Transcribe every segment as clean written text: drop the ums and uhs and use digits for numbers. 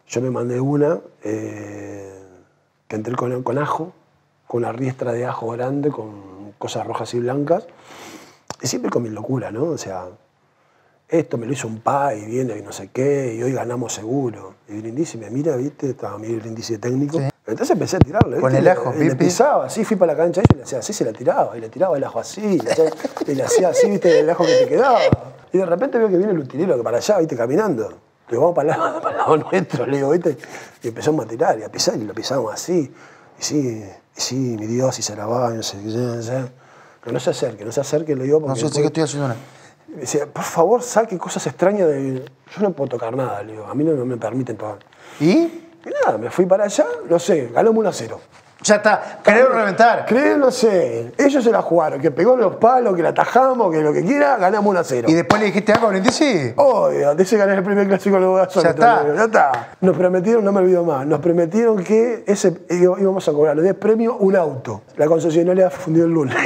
Yo me mandé una que entré con ajo, con una riestra de ajo grande, con cosas rojas y blancas, y siempre con mi locura, ¿no? O sea, esto me lo hizo un pai, viene y no sé qué, y hoy ganamos seguro. Y Brindisi me mira, ¿viste? Estaba mi Brindisi técnico. Sí. Entonces empecé a tirarle, ¿viste? Con el ajo, le pisaba así, fui para la cancha y le hacía así, se la tiraba, y le tiraba el ajo así, y le hacía así, ¿viste? El ajo que te quedaba. Y de repente veo que viene el utilero que para allá, ¿viste? Caminando. Le digo, vamos para el lado nuestro, le digo, ¿viste? Y empezamos a tirar y a pisar, y lo pisábamos así. Y sí, mi Dios, y se la va, y no sé qué. Que no se acerque, le digo. No sé qué estoy haciendo nada. Me decía, por favor, saque cosas extrañas de... Yo no puedo tocar nada, le digo, a mí no me permiten tocar. ¿Y? Y nada, me fui para allá, no sé, ganamos 1-0. Ya está, creo reventar. Creo, no sé, ellos se la jugaron, que pegó en los palos, que la atajamos, que lo que quiera, ganamos 1-0. ¿Y después le dijiste algo a Brindisi? Obvio, de ese gané el primer clásico de los ya está. Ya está. Nos prometieron, no me olvido más, nos prometieron que íbamos a cobrar de premio un auto. La concesionaria fundió el lunes.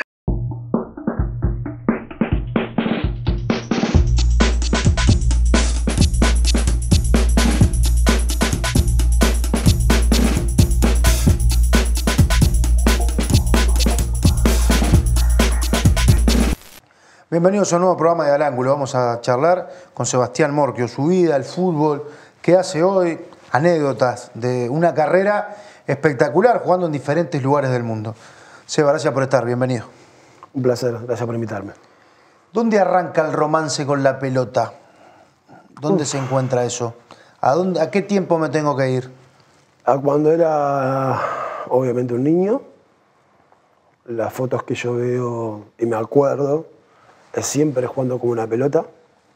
Bienvenidos a un nuevo programa de Al Ángulo. Vamos a charlar con Sebastián Morquio, su vida, el fútbol, qué hace hoy, anécdotas de una carrera espectacular jugando en diferentes lugares del mundo. Seba, gracias por estar, bienvenido. Un placer, gracias por invitarme. ¿Dónde arranca el romance con la pelota? ¿Dónde se encuentra eso? ¿A qué tiempo me tengo que ir? A cuando era, obviamente, un niño. Las fotos que yo veo y me acuerdo es siempre jugando con una pelota,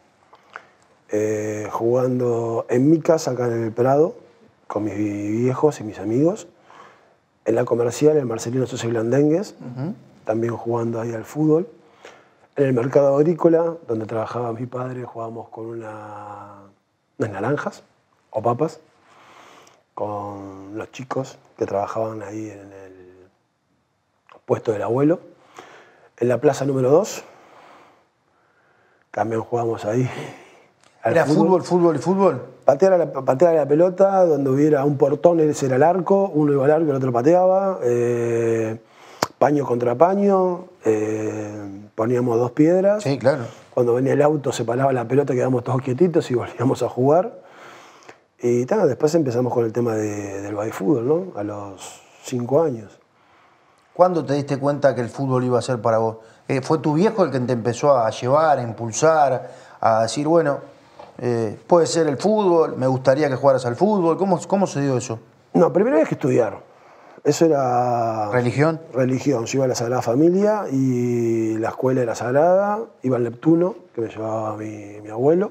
jugando en mi casa, acá en el Prado, con mis viejos y mis amigos, en la Comercial, en Marcelino Sosa y Blandengues, también jugando ahí al fútbol, en el mercado agrícola, donde trabajaba mi padre, jugábamos con unas naranjas o papas, con los chicos que trabajaban ahí en el puesto del abuelo, en la plaza número 2, también jugamos ahí. ¿Era fútbol, fútbol y fútbol? Patear a la pelota, donde hubiera un portón, ese era el arco, uno iba al arco y el otro pateaba, paño contra paño, poníamos 2 piedras. Sí, claro. Cuando venía el auto se paraba la pelota, quedábamos todos quietitos y volvíamos a jugar. Y después empezamos con el tema del babyfútbol, ¿no? A los 5 años. ¿Cuándo te diste cuenta que el fútbol iba a ser para vos? ¿Fue tu viejo el que te empezó a llevar, a impulsar, a decir, bueno, puede ser el fútbol, me gustaría que jugaras al fútbol? ¿Cómo se dio eso? No, primero había que estudiar. Eso era... ¿Religión? Religión. Yo iba a la Sagrada Familia y la escuela era sagrada. Iba al Neptuno, que me llevaba mi abuelo.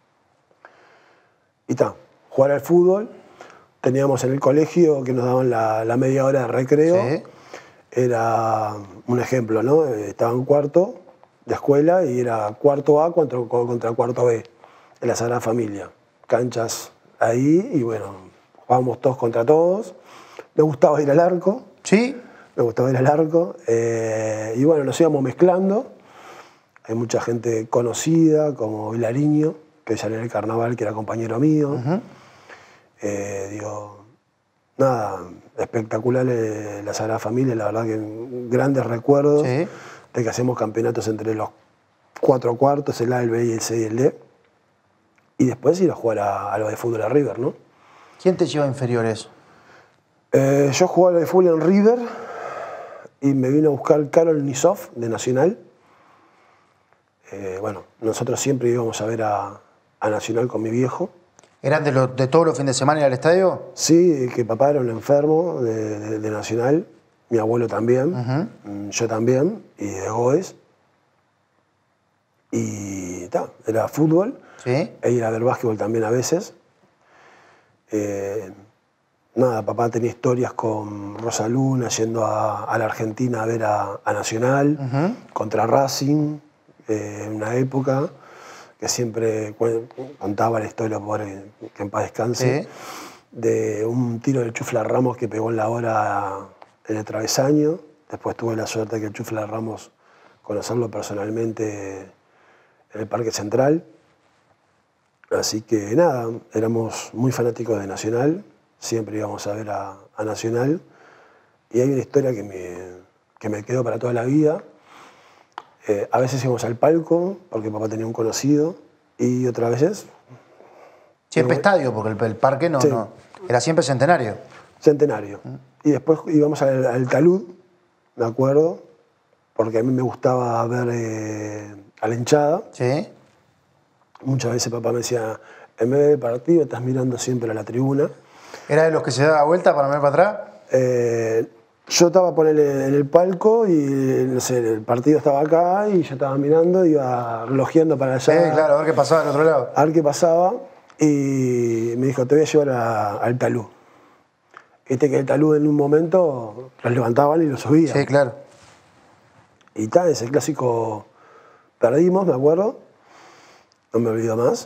Y jugar al fútbol. Teníamos en el colegio que nos daban la media hora de recreo. Sí. Era un ejemplo, ¿no? Estaba en cuarto de escuela y era cuarto A contra cuarto B, en la Sagrada Familia. Canchas ahí y bueno, jugábamos todos contra todos. Me gustaba ir al arco. ¿Sí? Me gustaba ir al arco. Y bueno, nos íbamos mezclando. Hay mucha gente conocida, como Vilariño, que ya en el carnaval, que era compañero mío. Nada, espectacular la Sagrada Familia, la verdad que grandes recuerdos de que hacemos campeonatos entre los 4 cuartos, el A, el B y el C y el D. Y después ir a jugar a lo de fútbol a River, ¿no? ¿Quién te lleva a inferiores? Yo jugaba de fútbol en River y me vino a buscar Karol Nisov de Nacional. Bueno, nosotros siempre íbamos a ver a Nacional con mi viejo. ¿Eran de todos los fines de semana ir al estadio? Sí, que papá era un enfermo de Nacional, mi abuelo también, yo también, y de Goes. Y era fútbol, ¿Sí? e ir a ver básquetbol también a veces. Papá tenía historias con Rosa Luna, yendo a la Argentina a ver a Nacional, contra Racing, en una época que siempre contaba la historia, que en paz descanse, de un tiro del Chufla Ramos que pegó en la hora en el travesaño. Después tuve la suerte de que el Chufla Ramos, conocerlo personalmente en el Parque Central. Así que nada, éramos muy fanáticos de Nacional, siempre íbamos a ver a Nacional. Y hay una historia que me quedó para toda la vida. A veces íbamos al palco, porque papá tenía un conocido, y otras veces... Siempre estadio, porque el parque no, Sí. no. Era siempre Centenario. Centenario. Y después íbamos al talud, me acuerdo, porque a mí me gustaba ver a la hinchada. Sí. Muchas veces papá me decía, en vez del partido estás mirando siempre a la tribuna. ¿Era de los que se daba vuelta para mirar para atrás? Yo estaba en el palco y no sé, el partido estaba acá y yo estaba mirando, iba relojeando para allá. Sí, claro, a ver qué pasaba del otro lado. A ver qué pasaba y me dijo, te voy a llevar al talud. Viste que el talud en un momento los levantaban y los subían. Sí, claro. Y tal, ese clásico perdimos, me acuerdo, no me olvido más.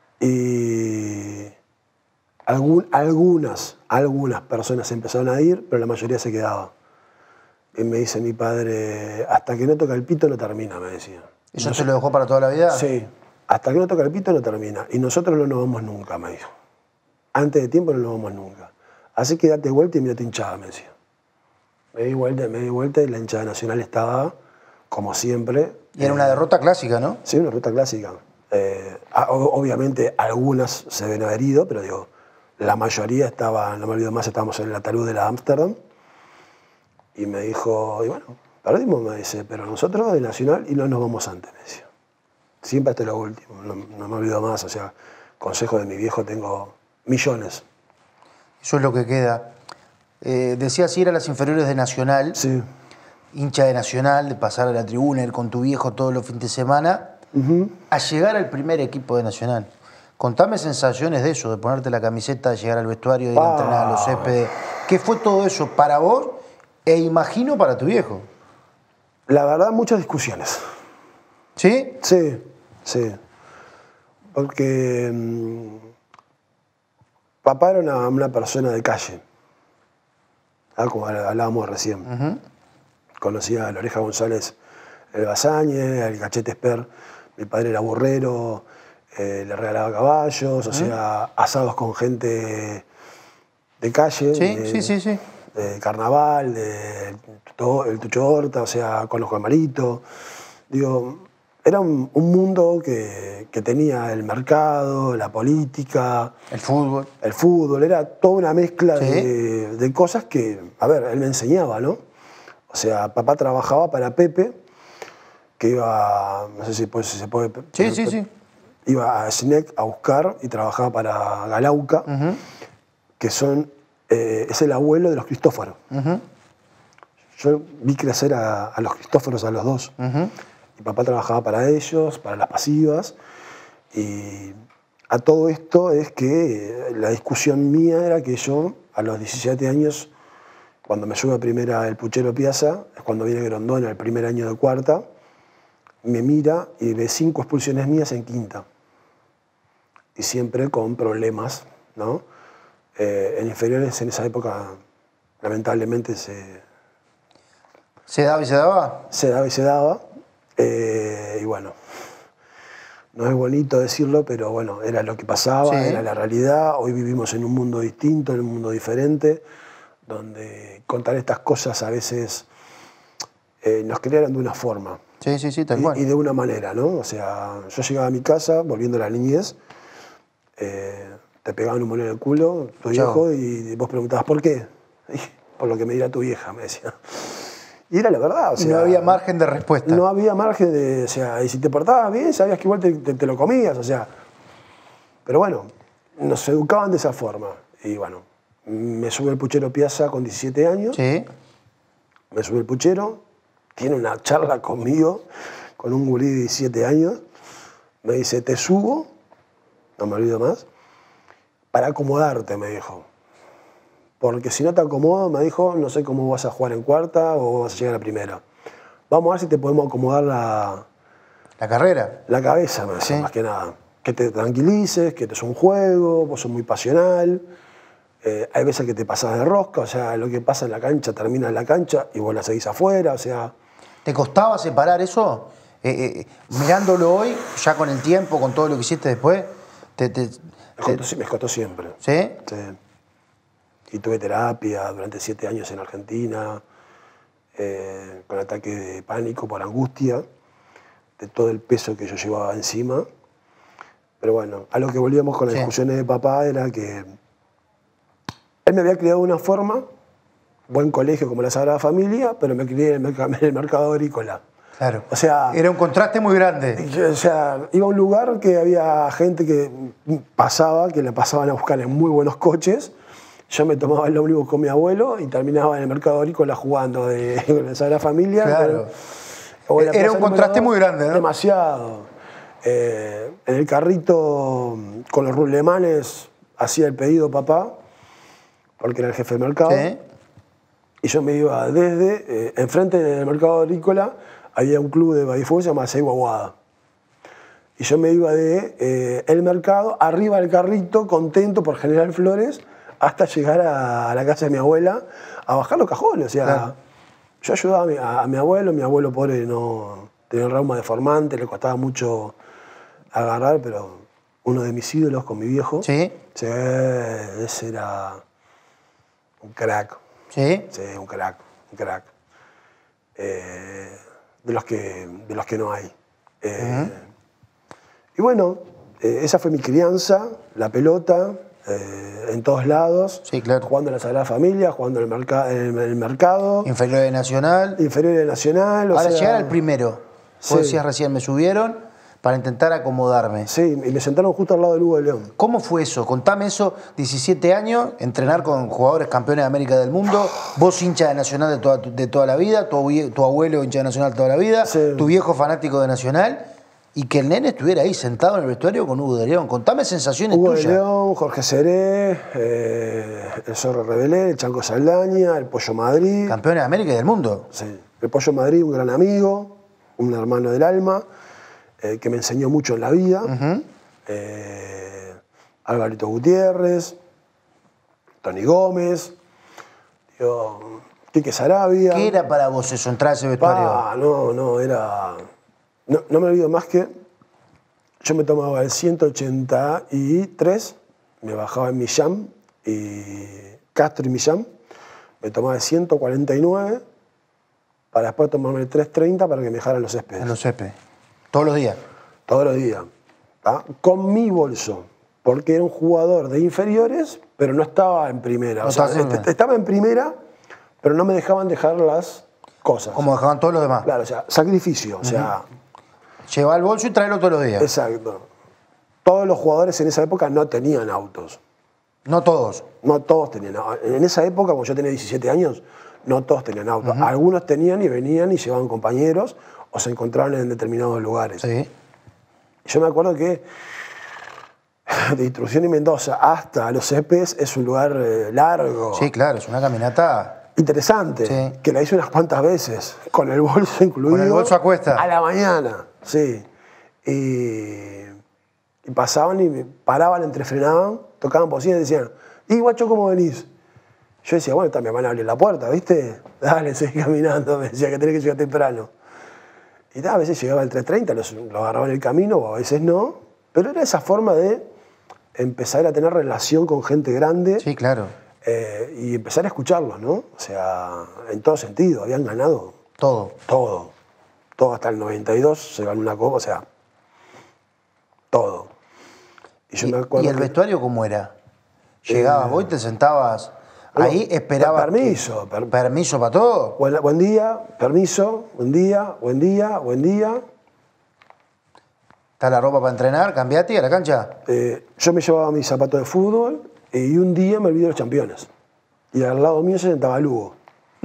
Y algunas personas empezaron a ir, pero la mayoría se quedaba. Y me dice mi padre, hasta que no toca el pito no termina, me decía. ¿Eso se lo dejó para toda la vida? Sí, hasta que no toca el pito no termina. Y nosotros no nos vamos nunca, me dijo. Antes de tiempo no nos vamos nunca. Así que date vuelta y mira tu hinchada, me decía. Me di vuelta y la hinchada nacional estaba, como siempre. Y era una derrota clásica, ¿no? Sí, una ruta clásica. Obviamente algunas se ven haber ido, pero digo, la mayoría estaba, no me olvido más, estábamos en el talud de la Ámsterdam. Y me dijo, y bueno, perdimos, me dice, pero nosotros de Nacional y no nos vamos antes, me decía. Siempre hasta lo último, no me olvido más, o sea, consejo de mi viejo tengo millones. Eso es lo que queda. Decías ir a las inferiores de Nacional, Sí. hincha de Nacional, de pasar a la tribuna, ir con tu viejo todos los fines de semana, a llegar al primer equipo de Nacional. Contame sensaciones de eso, de ponerte la camiseta, de llegar al vestuario, de ir a entrenar a los céspedes. ¿Qué fue todo eso para vos e imagino para tu viejo? La verdad, muchas discusiones. ¿Sí? Sí, sí. Porque papá era una persona de calle, como hablábamos recién. Conocía a la Oreja González, el Bazañe, al Cachete Esper. Mi padre era burrero, le regalaba caballos, o sea, asados con gente de calle. Sí, sí. De carnaval, el Tucho Horta, o sea, con los Camaritos. Digo, era un mundo que tenía el mercado, la política. El fútbol. El fútbol, era toda una mezcla Sí. de cosas que, a ver, él me enseñaba, ¿no? O sea, papá trabajaba para Pepe, que iba, no sé si se puede... Sí. Iba a SNEC a buscar y trabajaba para Galauca, que es el abuelo de los Cristóforos. Yo vi crecer a los Cristóforos, a los dos. Y papá trabajaba para ellos, para las pasivas. Y a todo esto es que la discusión mía era que yo, a los 17 años, cuando me sube a primera el Puchero Piazza, es cuando viene Grondona, el primer año de cuarta, me mira y ve 5 expulsiones mías en quinta. Y siempre con problemas, ¿no? En inferiores en esa época, lamentablemente, ¿Se daba y se daba? se daba y se daba. Y bueno, no es bonito decirlo, pero bueno, era lo que pasaba, Sí. era la realidad. Hoy vivimos en un mundo distinto, en un mundo diferente, donde contar estas cosas a veces nos crearon de una forma. Sí, tal cual. Y de una manera, ¿no? O sea, yo llegaba a mi casa, volviendo a la niñez, te pegaban un bolón en el culo, tu viejo, y vos preguntabas, ¿por qué? Y, por lo que me dirá tu vieja, me decía. Y era la verdad, o sea... No había margen de respuesta. No había margen de... O sea, y si te portabas bien, sabías que igual te lo comías, o sea... Pero bueno, nos educaban de esa forma. Y bueno, me sube el Puchero Piazza con 17 años. Sí. Me sube el Puchero, tiene una charla conmigo, con un gurí de 17 años. Me dice, te subo, no me olvido más, para acomodarte, me dijo. Porque si no te acomodo, me dijo, no sé cómo vas a jugar en cuarta o vas a llegar a primera. Vamos a ver si te podemos acomodar La carrera. la cabeza, me decía, Sí. más que nada. Que te tranquilices, que esto es un juego, vos sos muy pasional. Hay veces que te pasas de rosca, o sea, lo que pasa en la cancha termina en la cancha y vos la seguís afuera, o sea... ¿Te costaba separar eso? Mirándolo hoy, ya con el tiempo, con todo lo que hiciste después, Me costó siempre. ¿Sí? Sí. Y tuve terapia durante 7 años en Argentina, con ataques de pánico por angustia, de todo el peso que yo llevaba encima. Pero bueno, a lo que volvíamos con las discusiones de papá era que él me había criado de una forma, buen colegio como la Sagrada Familia, pero me crié en el mercado agrícola. Claro. O sea, era un contraste muy grande. O sea, iba a un lugar que había gente que la pasaban a buscar en muy buenos coches. Yo me tomaba el ómnibus con mi abuelo y terminaba en el mercado agrícola jugando con la Sagrada Familia. Claro. Pero, era un contraste muy grande, ¿no? Demasiado. En el carrito con los rulemanes hacía el pedido papá, porque era el jefe del mercado. Sí. Y yo me iba desde, enfrente del mercado agrícola, había un club de badifuego que se llama Seiwa Guada. Y yo me iba de el mercado, arriba del carrito, contento por General Flores, hasta llegar a la casa de mi abuela a bajar los cajones. O sea, claro. Yo ayudaba a mi abuelo pobre no tenía un reuma deformante, le costaba mucho agarrar, pero uno de mis ídolos con mi viejo. Sí. Sí, ese era un crack. Sí. Sí, un crack. De los que no hay. Y bueno, esa fue mi crianza, la pelota, en todos lados. Sí, claro. Jugando en la Sagrada Familia, jugando en el mercado. Inferior de Nacional. Inferior de Nacional. Ahora llegar al primero. Vos decías recién, me subieron para intentar acomodarme. Sí, y me sentaron justo al lado del Hugo de León. ¿Cómo fue eso? Contame eso, 17 años, entrenar con jugadores campeones de América del mundo, vos hincha de Nacional de toda la vida, tu abuelo hincha de Nacional toda la vida, sí. Tu viejo fanático de Nacional, y que el nene estuviera ahí sentado en el vestuario con Hugo de León. Contame sensaciones tuyas. Hugo de León, Jorge Seré, el Zorro Rebelé, el Chanco Saldaña, el Pollo Madrid. Campeones de América y del mundo. Sí, el Pollo Madrid, un gran amigo, un hermano del alma. Que me enseñó mucho en la vida. Alvarito Gutiérrez, Tony Gómez, Quique Sarabia. ¿Qué era para vos eso, entrar a ese vestuario? Era... No me olvido más que yo me tomaba el 183, me bajaba en Millán, y Castro y Millán, me tomaba el 149 para después tomarme el 330 para que me dejaran los céspedes. En los céspedes. ¿Todos los días? Todos los días. ¿tá? Con mi bolso. Porque era un jugador de inferiores, pero no estaba en primera. No, o sea, estaba en primera, pero no me dejaban dejar las cosas. Como dejaban todos los demás. Claro, o sea, sacrificio. O sea, lleva el bolso y tráelo todos los días. Exacto. Todos los jugadores en esa época no tenían autos. No todos. No todos tenían autos. En esa época, cuando yo tenía 17 años, no todos tenían autos. Algunos tenían y venían y llevaban compañeros, o se encontraban en determinados lugares. Sí. Yo me acuerdo que de Instrucción y Mendoza hasta Los Céspedes es un lugar largo. Sí, claro, es una caminata interesante, sí. Que la hice unas cuantas veces, con el bolso incluido. Con el bolso a cuesta. A la mañana, sí. Y pasaban y me paraban, entrefrenaban, tocaban bocina y decían, ¿y guacho cómo venís? Yo decía, bueno, también van a abrir la puerta, ¿viste? Dale, seguí caminando, me decía que tenés que llegar temprano. Y a veces llegaba el 3:30, lo agarraba en el camino, o a veces no. Pero era esa forma de empezar a tener relación con gente grande. Sí, claro. Y empezar a escucharlos, ¿no? O sea, en todo sentido, habían ganado. Todo. Todo. Todo hasta el 92 se ganó una copa, o sea, todo. Y yo me acuerdo. ¿Y el vestuario cómo era? Llegabas vos y te sentabas ahí, esperabas. Permiso. ¿Permiso para todo? Buen día, permiso, buen día. ¿Está la ropa para entrenar? ¿Cambiate a la cancha? Yo me llevaba mis zapatos de fútbol y un día me olvidé de los championes. Y al lado mío se sentaba el Hugo.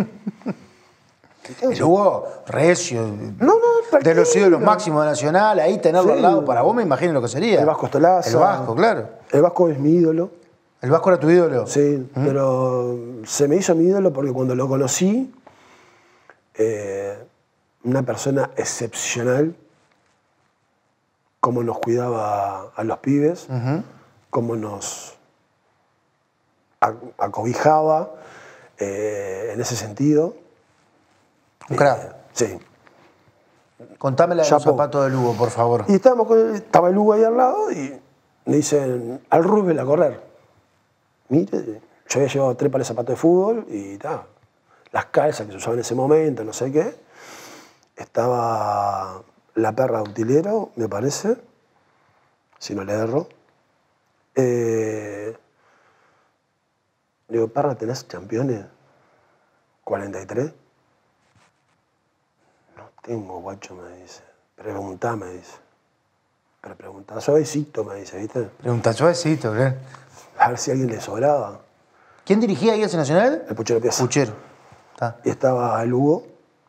El Hugo, recio. De los ídolos máximos de Nacional, ahí tenerlo al lado, para vos me imagino lo que sería. El Vasco Estolaza. El Vasco, claro. El Vasco es mi ídolo. ¿El Vasco era tu ídolo? Sí, pero se me hizo mi ídolo porque cuando lo conocí, una persona excepcional, cómo nos cuidaba a los pibes, cómo nos acobijaba en ese sentido. Un crack. Sí. Contame la de los zapatos de Lugo, por favor. Y estaba el Hugo ahí al lado y me dicen, al Roosevelt a correr. Mire, yo había llevado 3 pares de zapatos de fútbol y tal. Las calzas que se usaban en ese momento, no sé qué. Estaba la perra de utilero, me parece, si no le erro. Digo, perra, ¿tenés campeones? 43. No tengo, guacho, me dice. Preguntá, me dice. Pero preguntá, suavecito, me dice, ¿viste? Pregunta suavecito, ¿qué? A ver si a alguien le sobraba. ¿Quién dirigía ahí ese Nacional? El Puchero Piazza. Puchero. Está. Y estaba el Hugo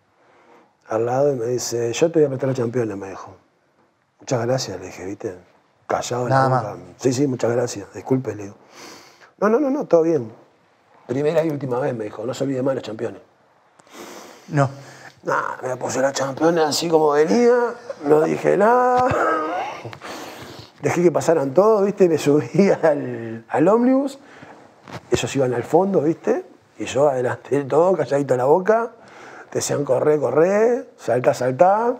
al lado y me dice, yo te voy a meter a campeones, me dijo. Muchas gracias, le dije, ¿viste? Callado en la Nada boca. Sí, muchas gracias, disculpe, le digo. No, todo bien. Primera y última vez, me dijo, no se olvide más de los campeones. No. Nah, me puse la campeona así como venía, no dije nada. Dejé que pasaran todos, ¿viste? Me subí al ómnibus. Ellos iban al fondo, ¿viste? Y yo adelante de todo, calladito la boca. Decían, corre, saltá.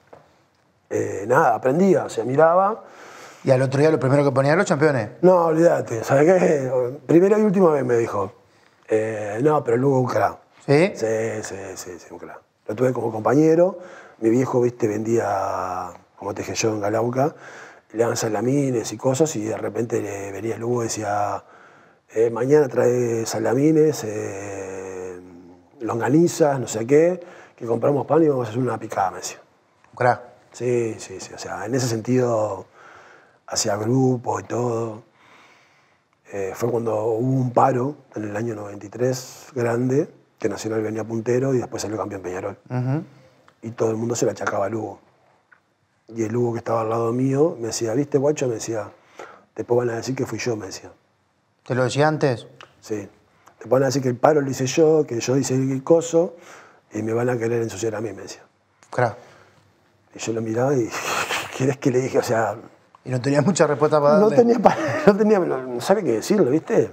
Nada, aprendía, o sea, miraba. ¿Y al otro día lo primero que ponían los campeones? No, olvídate, ¿sabes qué? Primera y última vez me dijo. No, pero luego un crack. ¿Sí? Sí, un crack. Lo tuve como compañero. Mi viejo, ¿viste? Vendía, como te dije yo, en Galauca. Le daban salamines y cosas y de repente le venía el Hugo y decía, mañana trae salamines, longanizas, no sé qué, que compramos pan y vamos a hacer una picada, me decía. Un crack. Sí, o sea, en ese sentido, hacía grupo y todo. Fue cuando hubo un paro en el año 93, grande, que Nacional venía puntero y después salió campeón Peñarol. Y todo el mundo se le achacaba al Hugo. Y el Hugo que estaba al lado mío me decía, ¿viste, guacho? Me decía, después van a decir que fui yo, me decía. ¿Te lo decía antes? Sí. Después van a decir que el paro lo hice yo, que yo hice el coso, y me van a querer ensuciar a mí, me decía. Crack. Y yo lo miraba y, ¿querés que le dije? O sea... Y no tenía mucha respuesta para darle. No sabía qué decirlo, ¿viste?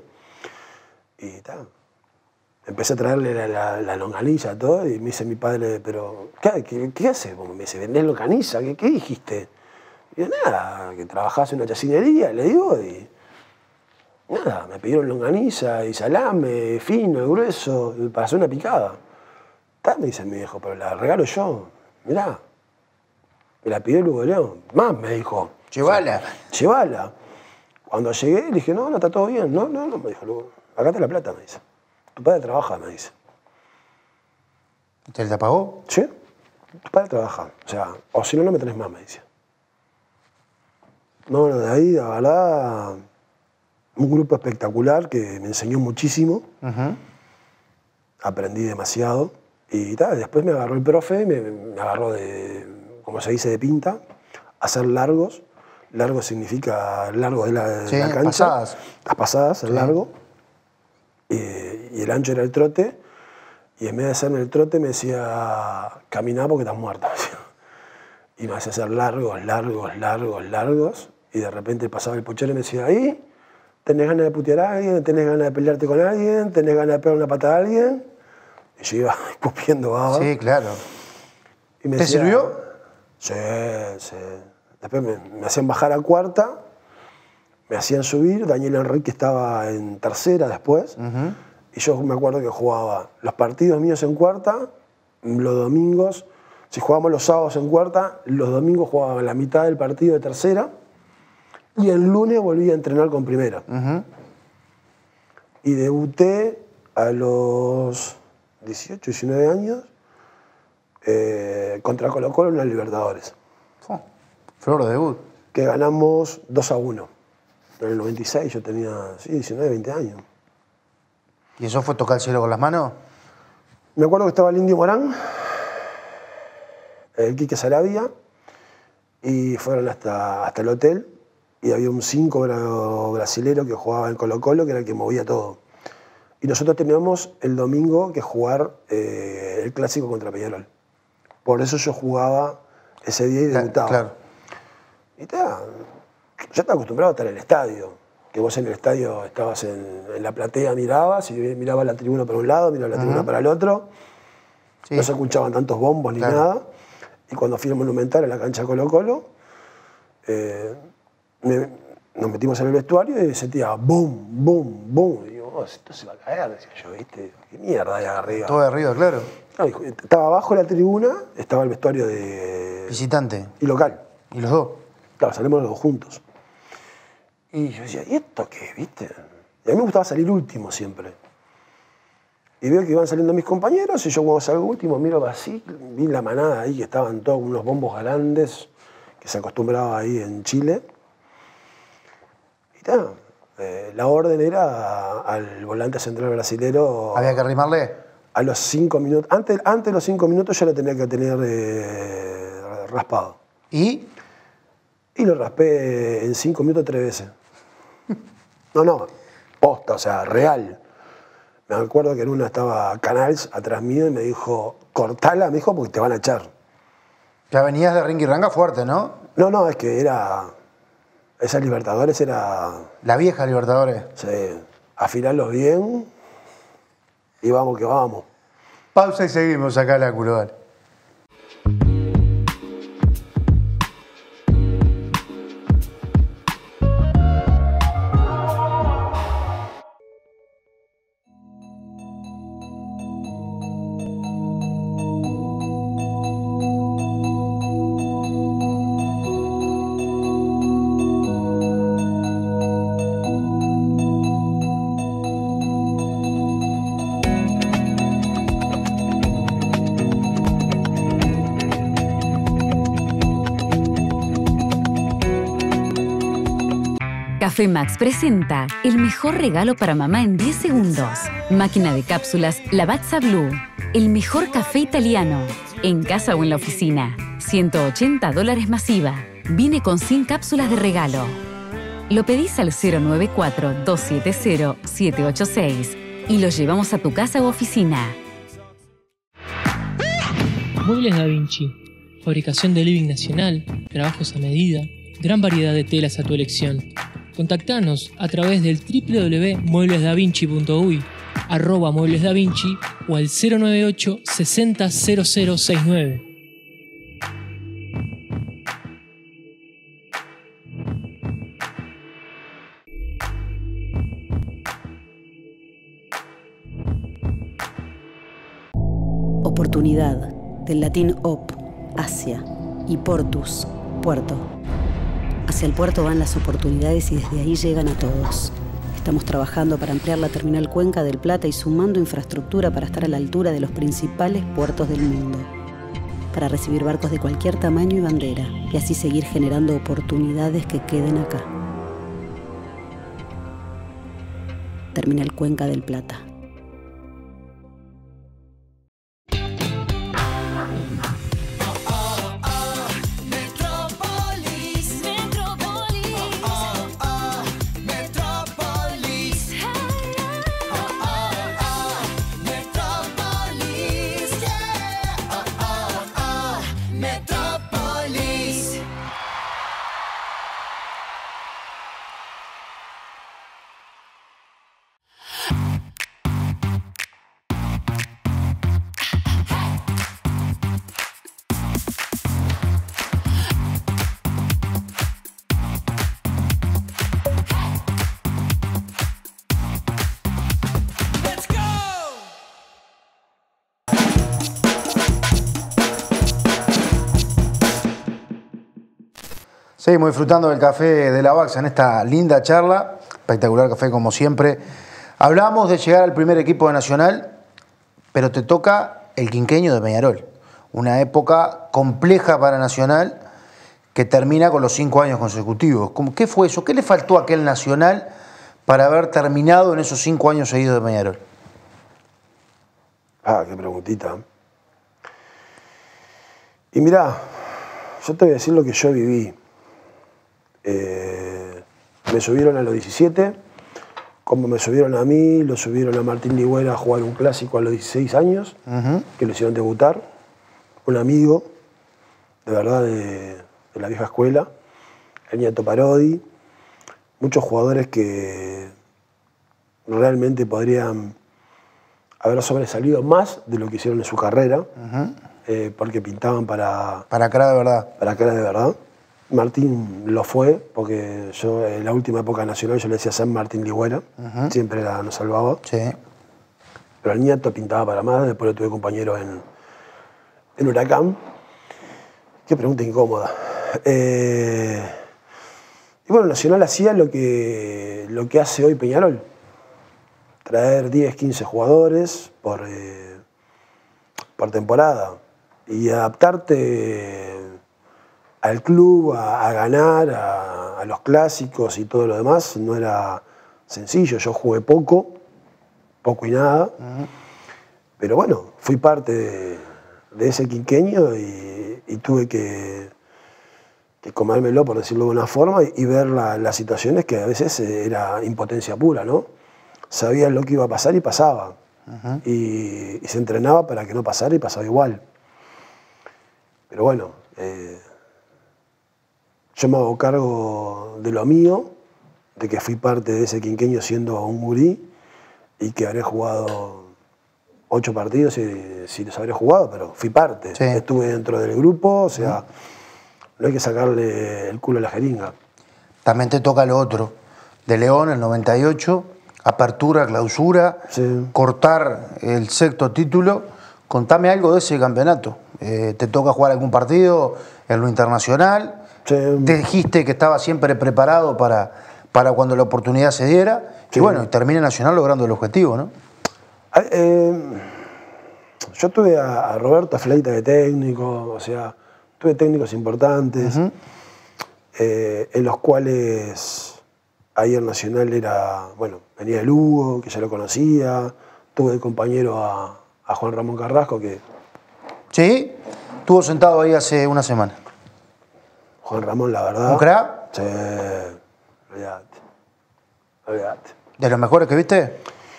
Y tal. Empecé a traerle la longaniza, todo, y me dice mi padre, pero, ¿qué hace? Me dice, ¿vendés longaniza? ¿Qué dijiste? Y yo, nada, que trabajás en una chacinería, le digo, y nada, me pidieron longaniza y salame, fino, grueso, para hacer una picada. Está, me dice mi viejo, pero la regalo yo, mirá. Me la pidió el Hugo León. Más, me dijo. Llévala. O sea, llévala. Cuando llegué, le dije, no, está todo bien. No, me dijo, Hugo, acá te la plata, me dice. Tu padre trabaja, me dice. ¿Te la pagó? Sí, tu padre trabaja. O sea, o si no, no me tenés más, me dice. No, bueno, de ahí, la verdad, un grupo espectacular que me enseñó muchísimo. Aprendí demasiado. Y tal, después me agarró el profe, me agarró de, como se dice, de pinta, a hacer largos. Largo significa largo de la cancha. Pasadas. Las pasadas, el largo. Y el ancho era el trote. Y en vez de hacerme el trote me decía, caminá porque estás muerta. Y me hacía hacer largos. Y de repente pasaba el puchero y me decía, ¿ahí? ¿Tenés ganas de putear a alguien? ¿Tenés ganas de pelearte con alguien? ¿Tenés ganas de pegar una patada a alguien? Y yo iba escupiendo baba. Sí, claro. Y me ¿Te decía, sirvió? Sí. Después me hacían bajar a cuarta, me hacían subir. Daniel Enrique estaba en tercera después. Y yo me acuerdo que jugaba los partidos míos en cuarta, los domingos, si jugábamos los sábados en cuarta, los domingos jugaba la mitad del partido de tercera y el lunes volví a entrenar con primera. Y debuté a los 18, 19 años contra Colo-Colo en la Libertadores. Flor de debut. Que ganamos 2-1. En el 96 yo tenía 19, 20 años. ¿Y eso fue tocar el cielo con las manos? Me acuerdo que estaba el Indio Morán, el Quique Sarabia, y fueron hasta el hotel, y había un 5 brasilero que jugaba en Colo-Colo, que era el que movía todo. Y nosotros teníamos el domingo que jugar el clásico contra Peñarol. Por eso yo jugaba ese día y debutaba. Claro. Y yo estaba acostumbrado a estar en el estadio. Que vos en el estadio estabas en la platea, mirabas, y mirabas la tribuna para un lado, mirabas la tribuna para el otro. Sí. No se escuchaban tantos bombos ni nada. Y cuando fui al Monumental, a la cancha Colo-Colo, nos metimos en el vestuario y sentía boom, boom, boom. Y digo, oh, esto se va a caer, decía yo, ¿viste? ¿Qué mierda hay arriba? Todo de arriba, claro. No, estaba abajo la tribuna, estaba el vestuario de... Visitante. Y local. ¿Y los dos? Claro, salimos los dos juntos. Y yo decía, ¿y esto qué, viste? Y a mí me gustaba salir último siempre. Y veo que iban saliendo mis compañeros y yo cuando salgo último miro así, vi la manada ahí que estaban todos unos bombos grandes que se acostumbraba ahí en Chile. Y nada, la orden era al volante central brasilero... ¿Había que arrimarle? A los 5 minutos, antes de los 5 minutos yo lo tenía que tener raspado. ¿Y? Y lo raspé en 5 minutos 3 veces. No, posta, o sea, real. Me acuerdo que en una estaba Canals atrás mío y me dijo, cortala, me dijo, porque te van a echar. Ya venías de Ringirranga fuerte, ¿no? No, es que era... Esas Libertadores era... La vieja Libertadores. Sí, afilarlos bien y vamos que vamos. Pausa y seguimos acá en la Culodal. Café Max presenta el mejor regalo para mamá en 10 segundos. Máquina de cápsulas Lavazza Blue. El mejor café italiano. En casa o en la oficina. $180 masiva. Viene con 100 cápsulas de regalo. Lo pedís al 094-270-786 y lo llevamos a tu casa u oficina. Muebles Da Vinci. Fabricación de living nacional, trabajos a medida, gran variedad de telas a tu elección. Contactanos a través del www.mueblesdavinci.uy, @mueblesdavinci o al 098 60 0069. Oportunidad, del latín op, hacia, y portus, puerto. Hacia el puerto van las oportunidades y desde ahí llegan a todos. Estamos trabajando para ampliar la terminal Cuenca del Plata y sumando infraestructura para estar a la altura de los principales puertos del mundo. Para recibir barcos de cualquier tamaño y bandera y así seguir generando oportunidades que queden acá. Terminal Cuenca del Plata. Seguimos disfrutando del café de la Baxa en esta linda charla, espectacular café como siempre. Hablamos de llegar al primer equipo de Nacional, pero te toca el quinquenio de Peñarol, una época compleja para Nacional que termina con los 5 años consecutivos. ¿Qué fue eso? ¿Qué le faltó a aquel Nacional para haber terminado en esos 5 años seguidos de Peñarol? Ah, qué preguntita. Y mirá, yo te voy a decir lo que yo viví. Me subieron a los 17, como me subieron a mí, lo subieron a Martín Ligüera a jugar un clásico a los 16 años, que lo hicieron debutar. Un amigo, de verdad, de la vieja escuela, el Nieto Parodi, muchos jugadores que realmente podrían haber sobresalido más de lo que hicieron en su carrera, porque pintaban para cara de verdad. Para cara de verdad. Martín lo fue, porque yo en la última época nacional yo le decía San Martín Ligüera, siempre nos salvaba. Sí. Pero el nieto pintaba para más, después lo tuve compañero en Huracán. Qué pregunta incómoda. Y bueno, Nacional hacía lo que hace hoy Peñarol. Traer 10, 15 jugadores por temporada y adaptarte al club, a ganar, a los clásicos y todo lo demás. No era sencillo. Yo jugué poco y nada. Pero bueno, fui parte de ese quinquenio y tuve que comérmelo, por decirlo de una forma, y ver las situaciones que a veces era impotencia pura, ¿no? Sabías lo que iba a pasar y pasaba. Y se entrenaba para que no pasara y pasaba igual. Pero bueno, yo me hago cargo de lo mío, de que fui parte de ese quinquenio siendo un gurí y que habré jugado 8 partidos si los habré jugado, pero fui parte. Sí. Estuve dentro del grupo, o sea, no hay que sacarle el culo a la jeringa. También te toca lo otro. De León, el 98, apertura, clausura, Sí. cortar el 6º título. Contame algo de ese campeonato. ¿Te toca jugar algún partido en lo internacional? Sí. Te dijiste que estaba siempre preparado para cuando la oportunidad se diera. Sí. Y bueno, termina Nacional logrando el objetivo, ¿no? Yo tuve a Roberto Fleita de técnico, o sea, tuve técnicos importantes, en los cuales ahí el Nacional era, bueno, venía el Hugo, que ya lo conocía, tuve de compañero a Juan Ramón Carrasco, que Sí, estuvo sentado ahí hace una semana. Juan Ramón, la verdad... ¿Un crack? Sí, olvidate. ¿De los mejores que viste?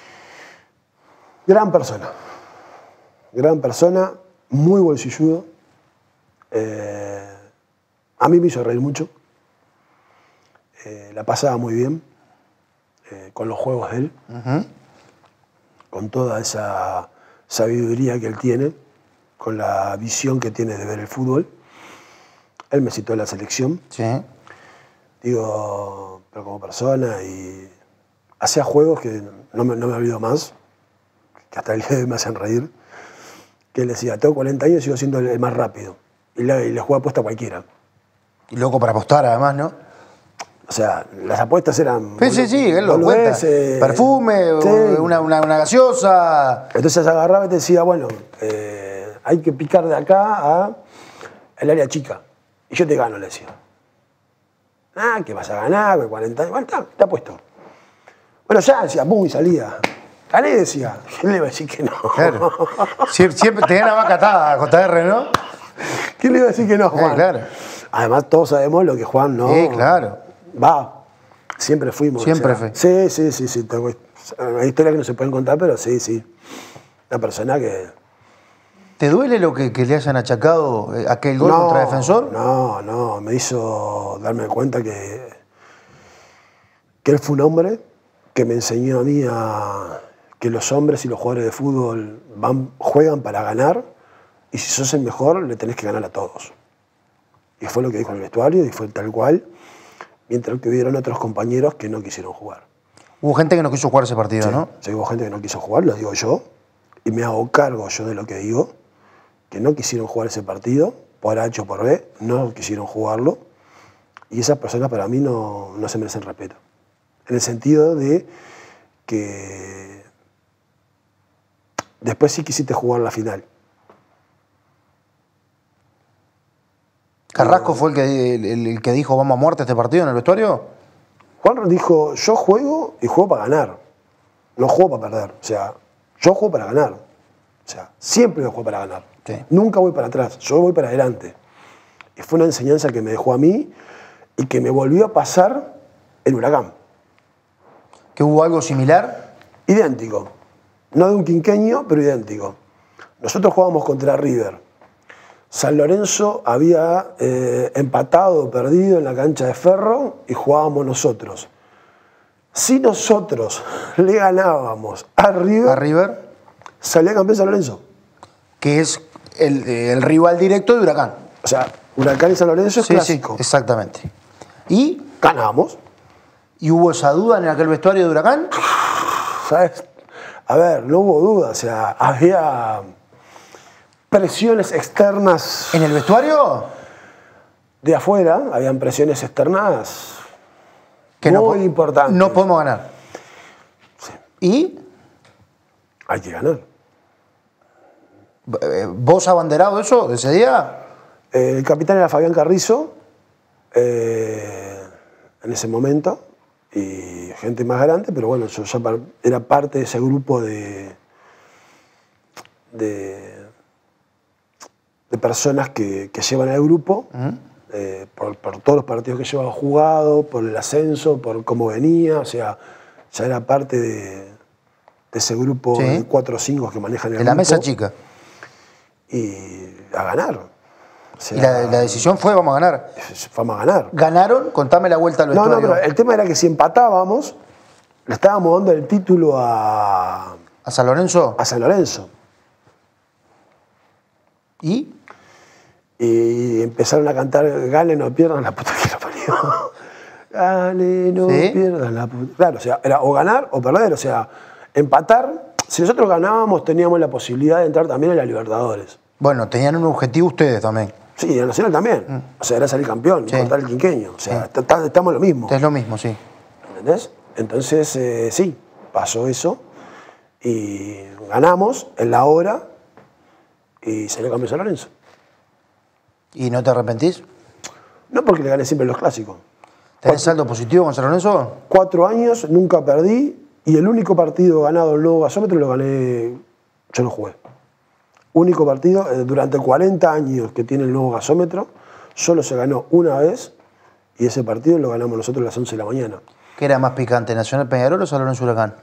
Gran persona, muy bolsilludo. A mí me hizo reír mucho. La pasaba muy bien con los juegos de él, con toda esa sabiduría que él tiene, con la visión que tiene de ver el fútbol. Él me citó a la selección, Sí. digo, pero como persona, y hacía juegos que no me olvido más, que hasta el día de hoy me hacen reír, que él decía, tengo 40 años y sigo siendo el más rápido. Y le juega apuesta a cualquiera. Y loco para apostar, además, ¿no? O sea, las apuestas eran... Sí, él lo cuenta. Perfume, sí. una gaseosa. Entonces agarraba y te decía, bueno, hay que picar de acá al área chica. Y yo te gano, le decía. Ah, que vas a ganar, con 40 años. Bueno, te apuesto. Bueno, ya, decía, pum, y salía. Gané, decía. ¿Quién le iba a decir que no? Claro. Siempre tenía la vaca atada, JR, ¿no? ¿Quién le iba a decir que no, Juan? Claro. Además, todos sabemos lo que Juan no... Sí, claro. Va, siempre fuimos. Siempre o sea, fue. Sí. Hay historias que no se pueden contar, pero sí. Una persona que... ¿Te duele lo que le hayan achacado aquel gol contra Defensor? No, me hizo darme cuenta que él fue un hombre que me enseñó a mí que los hombres y los jugadores de fútbol juegan para ganar, y si sos el mejor le tenés que ganar a todos. Y fue lo que dijo en el vestuario, y fue tal cual, mientras que hubieron otros compañeros que no quisieron jugar. Hubo gente que no quiso jugar ese partido, Sí, ¿no? sí, hubo gente que no quiso jugar, lo digo yo, y me hago cargo yo de lo que digo, que no quisieron jugar ese partido, por H o por B, no quisieron jugarlo, y esas personas para mí no se merecen respeto. En el sentido de que después sí quisiste jugar la final. ¿Carrasco fue el que dijo vamos a muerte este partido en el vestuario? Juan dijo, yo juego y juego para ganar, no juego para perder. O sea, yo juego para ganar. O sea, siempre voy a jugar para ganar. Sí. Nunca voy para atrás, yo voy para adelante. Y fue una enseñanza que me dejó a mí y que me volvió a pasar en Huracán. ¿Que hubo algo similar? Idéntico. No de un quinqueño, pero idéntico. Nosotros jugábamos contra River. San Lorenzo había empatado o perdido en la cancha de Ferro y jugábamos nosotros. Si nosotros le ganábamos a River, salía campeón San Lorenzo. Que es el rival directo de Huracán. O sea, Huracán y San Lorenzo es Sí, clásico. sí, exactamente. ¿Y Ganamos. hubo esa duda en aquel vestuario de Huracán? ¿Sabes? A ver, no hubo duda. O sea, había presiones externas ¿En el vestuario? de afuera, habían presiones externas Que muy importantes. No podemos ganar. ¿Y Hay que ganar. vos abanderado eso ese día? El capitán era Fabián Carrizo, en ese momento, y gente más grande, pero bueno, yo ya era parte de ese grupo de personas que llevan al grupo, por todos los partidos que llevaba jugado, por el ascenso, por cómo venía, o sea, ya era parte de ese grupo Sí. de 4 o 5 que manejan el En grupo. la mesa chica. Y a ganar. O sea, Y la decisión fue, vamos a ganar. vamos a ganar. ¿Ganaron? Contame la vuelta al No, vestuario. no, pero el tema era que si empatábamos, le estábamos dando el título a ¿A San Lorenzo? San Lorenzo. ¿Y? Y empezaron a cantar, gane, no pierdan la puta que lo parió. Gane, no ¿Sí? pierdan la puta. Claro, o sea, era o ganar o perder, o sea, empatar. Si nosotros ganábamos, teníamos la posibilidad de entrar también en la Libertadores. Bueno, tenían un objetivo ustedes también. Sí, y el Nacional también. O sea, era salir campeón, Sí. cortar el quinqueño. O sea, Sí. estamos en lo mismo. Es lo mismo, sí. ¿Entendés? Entonces, sí, pasó eso. Y ganamos en la hora y salió campeón San Lorenzo. ¿Y no te arrepentís? No porque le gané siempre los clásicos. ¿Tenés saldo positivo con San Lorenzo? 4 años, nunca perdí. Y el único partido ganado en el nuevo gasómetro lo gané, yo lo jugué. Único partido, durante 40 años que tiene el nuevo gasómetro, solo se ganó una vez y ese partido lo ganamos nosotros a las 11 de la mañana. ¿Qué era más picante, Nacional Peñarol o San Lorenzo Huracán?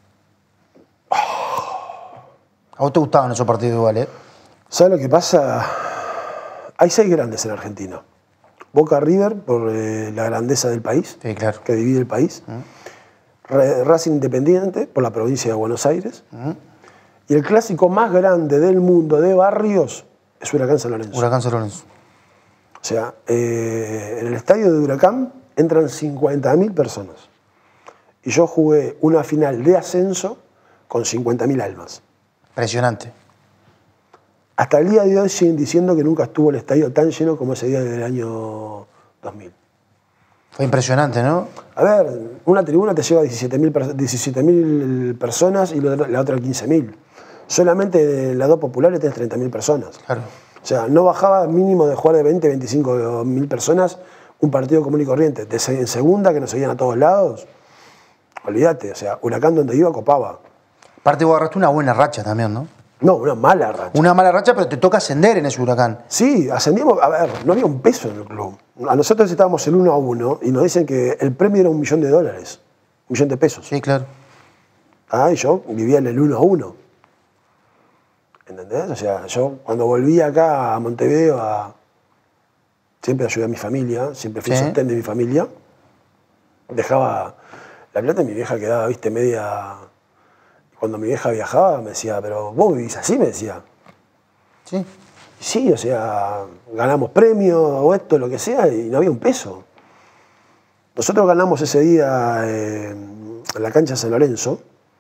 A vos te gustaban esos partidos igual, ¿eh? ¿Sabes lo que pasa? Hay 6 grandes en Argentina. Boca River, por la grandeza del país, Sí, claro. que divide el país. Racing Independiente, por la provincia de Buenos Aires. Y el clásico más grande del mundo de barrios es Huracán San Lorenzo. Huracán San Lorenzo. O sea, en el estadio de Huracán entran 50.000 personas. Y yo jugué una final de ascenso con 50.000 almas. Impresionante. Hasta el día de hoy siguen diciendo que nunca estuvo el estadio tan lleno como ese día del año 2000. Fue impresionante, ¿no? A ver, una tribuna te lleva 17.000 personas y la otra 15.000. Solamente en las dos populares tenés 30.000 personas. Claro. O sea, no bajaba mínimo de jugar de 20, 25.000 personas un partido común y corriente. En segunda, que nos seguían a todos lados, olvídate. O sea, Huracán donde iba copaba. Aparte vos agarraste una buena racha también, ¿no? No, una mala racha. Una mala racha, pero te toca ascender en ese Huracán. Sí, ascendimos. A ver, no había un peso en el club. A nosotros estábamos el 1-1 y nos dicen que el premio era $1 millón, $1 millón de pesos. Sí, claro. Ah, y yo vivía en el 1-1. ¿Entendés? O sea, yo cuando volví acá a Montevideo, siempre ayudé a mi familia, siempre fui Sí. sostén de mi familia. Dejaba la plata y mi vieja quedaba, viste, media. Cuando mi vieja viajaba me decía, pero vos vivís así, me decía. Sí. Sí, o sea, ganamos premios o esto, lo que sea, y no había un peso. Nosotros ganamos ese día en la cancha de San Lorenzo.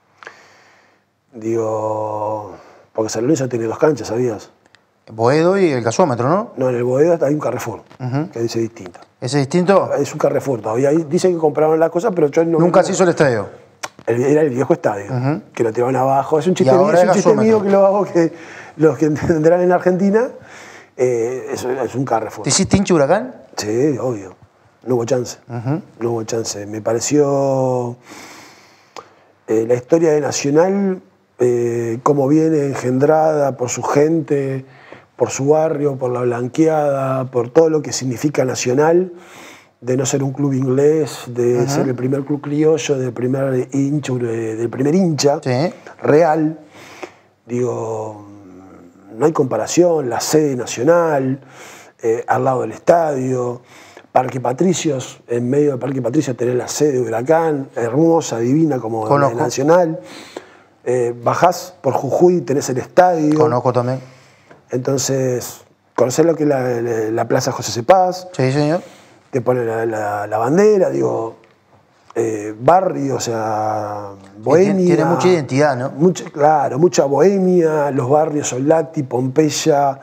Digo, porque San Lorenzo tiene 2 canchas, ¿sabías? Boedo y el gasómetro, ¿no? No, en el Boedo hay un Carrefour, que dice distinto. ¿Ese es distinto? Es un Carrefour todavía. Ahí dicen que compraron las cosas, pero yo no. Nunca se hizo el estadio. Era el viejo estadio, que lo tiraban abajo. Es un chiste, Y ahora mío, es un es chiste gasómetro. mío que lo hago, que los que entenderán en Argentina. Es un Carrefour. ¿Te hiciste hincha Huracán? Sí, obvio. No hubo chance. No hubo chance. Me pareció la historia de Nacional, cómo viene engendrada por su gente, por su barrio, por la blanqueada, por todo lo que significa Nacional, de no ser un club inglés, de ser el primer club criollo, del primer hincha Sí. real. Digo, no hay comparación, la sede Nacional, al lado del estadio, Parque Patricios, en medio del Parque Patricios tenés la sede de Huracán, hermosa, divina como la de Conozco. Nacional. Bajás por Jujuy, tenés el estadio. Conozco también. Entonces, conocer lo que es la Plaza José Cepaz, Sí, señor. te ponen la bandera, digo, barrio, o sea, bohemia. Tiene mucha identidad, ¿no? Claro, mucha bohemia, los barrios Soldati, Pompeya,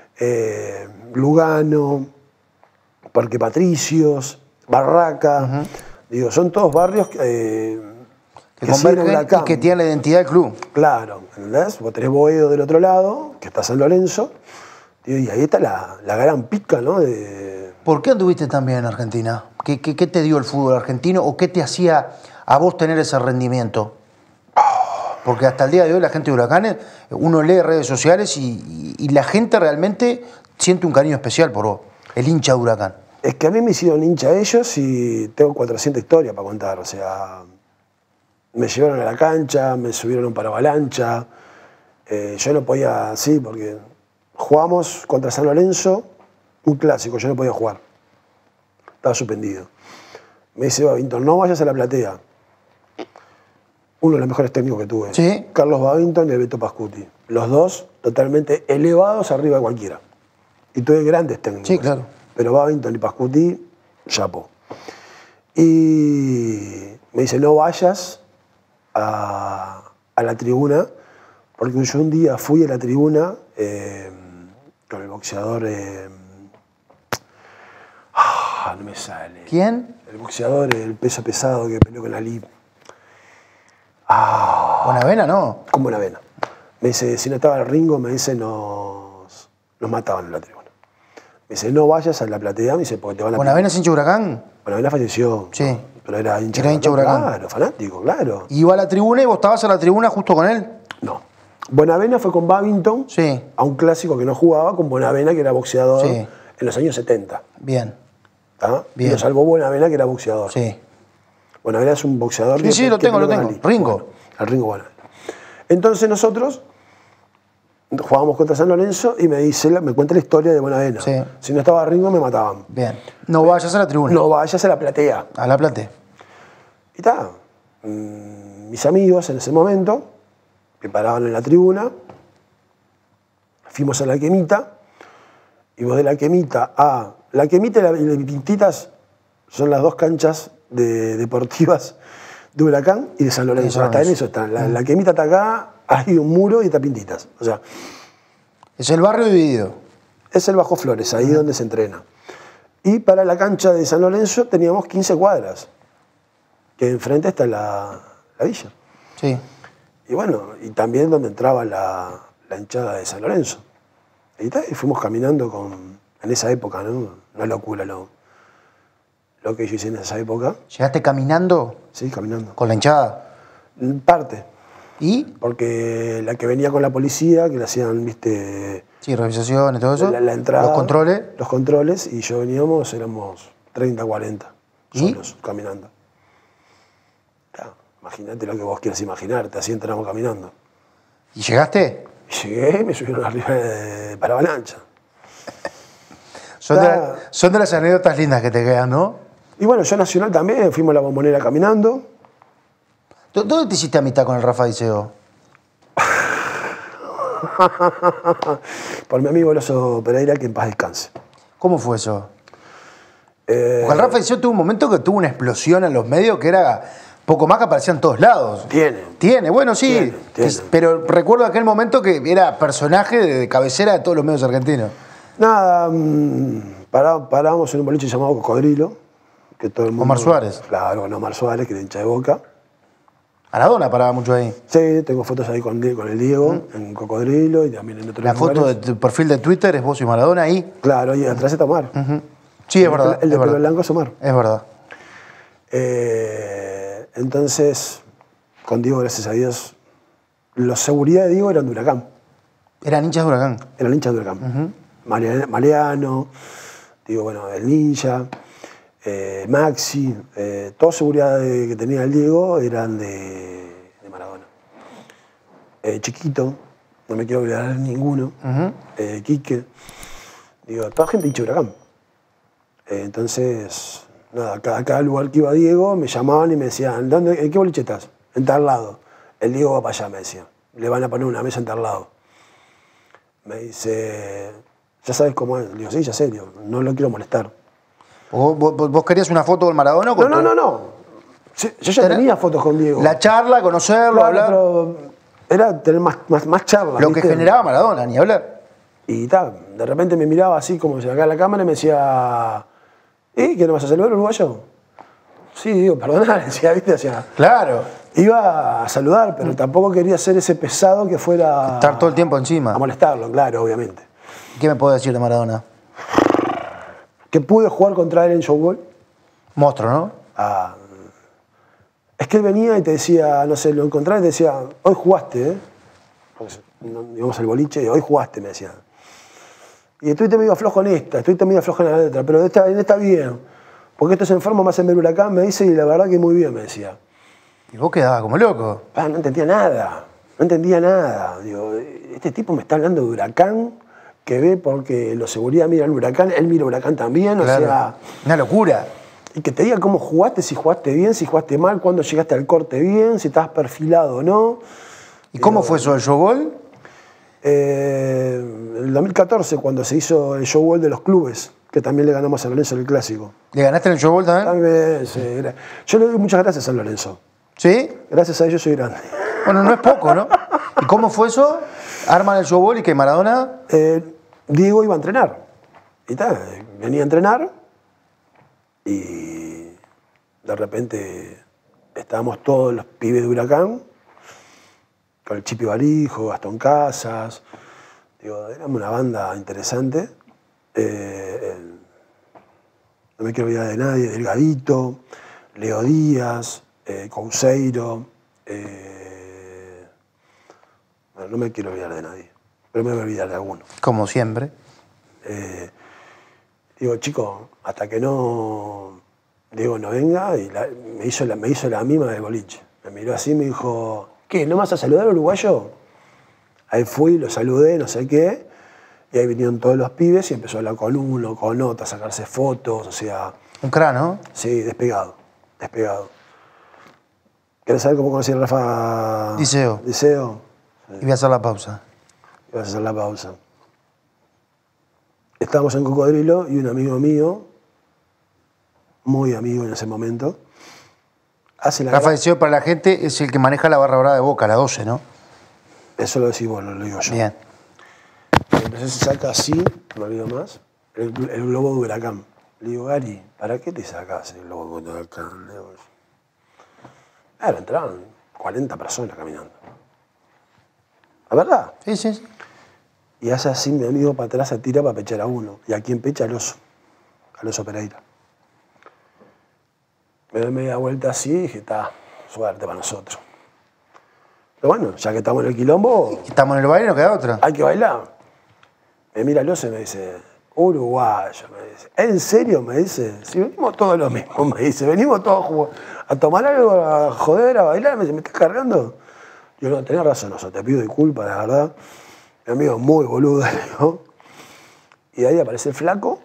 Lugano, Parque Patricios, Barraca. Digo, son todos barrios Que siguen convergen Huracán. y que tienen la identidad del club. Claro, ¿entendés? Vos tenés Boedo del otro lado, que está San Lorenzo, digo, y ahí está la gran pica, ¿no? ¿Por qué anduviste tan bien en Argentina? ¿Qué te dio el fútbol argentino o qué te hacía a vos tener ese rendimiento? Porque hasta el día de hoy la gente de Huracanes, uno lee redes sociales y la gente realmente siente un cariño especial por vos, el hincha de Huracán. Es que a mí me hicieron hincha ellos y tengo 400 historias para contar, o sea, me llevaron a la cancha, me subieron a un paravalancha, yo no podía, sí, porque jugamos contra San Lorenzo, un clásico, yo no podía jugar, estaba suspendido. Me dice, Babington, no vayas a la platea. Uno de los mejores técnicos que tuve. Sí. Carlos Babington y el Beto Pascuti. Los dos totalmente elevados arriba de cualquiera. Y tuve grandes técnicos. Sí, claro. Pero Babington y Pascuti, chapo. Y me dice, no vayas a la tribuna, porque yo un día fui a la tribuna con el boxeador... no me sale. ¿Quién? El boxeador, el peso pesado que peleó con Ali. Bonavena, no. Con Bonavena. Me dice, si no estaba el Ringo, me dice, nos mataban en la tribuna. Me dice, no vayas a la platea, me dice, porque te van a... ¿Bonavena es hincha de Huracán? Bonavena falleció. Sí. Pero era hincha Era hincha de Huracán. Claro, fanático, claro. Iba a la tribuna y vos estabas a la tribuna justo con él. No. Bonavena fue con Babington Sí. a un clásico que no jugaba, con Bonavena, que era boxeador Sí. en los años 70. Bien. ¿Tá? Bien. Y lo salvó Bonavena, que era boxeador. Sí. Bonavena es un boxeador. Sí, sí, lo tengo. peleó con Ali. Ringo. Bueno, el Ringo Bonavena. Entonces nosotros jugábamos contra San Lorenzo y me cuenta la historia de Bonavena. Sí. Si no estaba Ringo, me mataban. Bien. No vayas a la tribuna. No vayas a la platea. A la platea. Y está. Mis amigos en ese momento, que paraban en la tribuna, fuimos a la Quemita, y vos de la Quemita a... La Quemita y las Pintitas son las dos canchas deportivas de Huracán y de San Lorenzo. Hasta en eso están. La Quemita está acá, hay un muro y está Pintitas. O sea, Es el barrio dividido. es el Bajo Flores, ahí donde se entrena. Y para la cancha de San Lorenzo teníamos 15 cuadras, que enfrente está la villa. Sí. Y bueno, y también donde entraba la hinchada de San Lorenzo. Y fuimos caminando en esa época, ¿no? Una locura lo que yo hice en esa época. ¿Llegaste caminando Sí, caminando. con la hinchada? Parte, ¿Y? porque la que venía con la policía, que le hacían, viste, Sí, revisaciones, todo eso. la entrada. Los controles. Los controles, y yo veníamos, éramos 30, 40, ¿Y? solos, caminando. Claro, imagínate lo que vos quieras imaginarte, así entramos caminando. ¿Y llegaste? Y llegué y me subieron arriba de paravalancha. Son de las anécdotas lindas que te quedan, ¿no? Y bueno, yo Nacional también, fuimos a la Bombonera caminando. ¿Dónde te hiciste amistad con el Rafa Diceo? Por mi amigo el Oso Pereira, que en paz descanse. ¿Cómo fue eso? Porque el Rafa Diceo tuvo un momento que tuvo una explosión en los medios que era poco más que aparecía en todos lados. Tiene, bueno, sí. Tiene. Pero recuerdo aquel momento que era personaje de cabecera de todos los medios argentinos. Nada, parábamos en un boliche llamado Cocodrilo. Que todo el mundo, Omar Suárez. Claro, con Omar Suárez, que era hincha de Boca. Maradona paraba mucho ahí. Sí, tengo fotos ahí con el Diego, en Cocodrilo y también en otros La lugares. foto de tu perfil de Twitter es vos y Maradona ahí. Claro, y atrás está Omar. Sí, es verdad. El de es pelo verdad. blanco es Omar. Es verdad. Entonces, con Diego, gracias a Dios, los seguridad de Diego eran de Huracán. Eran hinchas de Huracán. Eran hinchas de Huracán. Mariano, digo, bueno, el Ninja, Maxi, toda seguridad que tenía el Diego eran de Maradona. Chiquito, no me quiero olvidar de ninguno. Quique, digo, toda gente hincha de Huracán. Entonces, nada, a cada lugar que iba Diego me llamaban y me decían, ¿en qué boliche estás? En tal lado. El Diego va para allá, me decían. Le van a poner una mesa en tal lado. Me dice, ya sabes cómo es. Le digo, sí, ya sé, le digo, no lo quiero molestar. ¿Vos querías una foto con Maradona? No. Sí, yo ya tenía fotos con Diego. La charla, conocerlo, Claro, hablar. pero era tener más charlas. Lo que ¿viste? generaba Maradona, ni hablar. Y de repente me miraba así como se acá en la cámara y me decía, ¿qué no vas a saludar, uruguayo? Sí, digo, perdona, decía, ¿viste? O sea, Claro. iba a saludar, pero tampoco quería ser ese pesado que fuera... Estar todo el tiempo encima. A molestarlo, claro, obviamente. ¿Qué me podés decir de Maradona? Que pude jugar contra él en Showball. Monstruo, ¿no? Es que él venía y te decía, no sé, lo encontraba y te decía, hoy jugaste, ¿eh? Porque íbamos al boliche y hoy jugaste, me decía. Y estuviste medio flojo en esta, estuviste medio flojo en la letra, pero en esta bien. Porque estos enfermos me hacen ver Huracán, me dice, y la verdad que muy bien, me decía. Y vos quedabas como loco. No entendía nada. Digo, este tipo me está hablando de Huracán, que ve porque los seguridad miran Huracán, él mira Huracán también, Claro. o sea... Una locura. Y que te diga cómo jugaste, si jugaste bien, si jugaste mal, cuándo llegaste al corte bien, si estabas perfilado o no. ¿Y cómo fue eso del showball? En el 2014, cuando se hizo el showball de los clubes, que también le ganamos a San Lorenzo en el Clásico. ¿Le ganaste en el showball también? También, sí, yo le doy muchas gracias a San Lorenzo. ¿Sí? Gracias a ellos soy grande. Bueno, no es poco, ¿no? ¿Y cómo fue eso? Arman el showball y que Maradona... Diego iba a entrenar. Y venía a entrenar y de repente estábamos todos los pibes de Huracán, con el Chipi Balijo, Gastón Casas. Digo, éramos una banda interesante. No me quiero olvidar de nadie, Delgadito, Leo Díaz, Couseiro. Bueno, no me quiero olvidar de nadie, pero me voy a olvidar de alguno. Como siempre. Digo, chico, hasta que no Diego no venga, y me hizo la misma del boliche. Me miró así y me dijo, ¿qué? ¿No vas a saludar al uruguayo? Ahí fui, lo saludé, no sé qué, y ahí vinieron todos los pibes y empezó a hablar con uno, con otro, a sacarse fotos, o sea... Un cráneo. Sí, despegado. ¿Querés saber cómo conocí a Rafa Diceo? Diceo? Y voy a hacer la pausa. Ibas a hacer la pausa. Estábamos en Cocodrilo y un amigo mío, muy amigo en ese momento, hace la... Rafa Diceo, para la gente, es el que maneja la barra brava de Boca, la 12, ¿no? Eso lo decís vos, lo digo yo. Bien. Entonces se saca así, no me olvido más, el globo de Huracán. Le digo, Gary, ¿para qué te sacás el globo de Huracán? Le digo, claro, entraban 40 personas caminando. ¿La verdad? Sí. Y hace así mi amigo para atrás, se tira para pechar a uno. Y a quien pecha al oso Pereira. Me doy media vuelta así y dije, está, suerte para nosotros. Pero bueno, ya que estamos en el quilombo, Estamos en el baile, no queda otra. hay que bailar. Me mira el oso y me dice, uruguayo, me dice. ¿En serio? Me dice, si venimos todos lo mismo, me dice, venimos todos a tomar algo, a joder, a bailar, me dice, ¿me estás cargando? Yo no, tenés razón, oso, te pido disculpas, la verdad. Mi amigo es muy boludo, le digo. Y de ahí aparece el flaco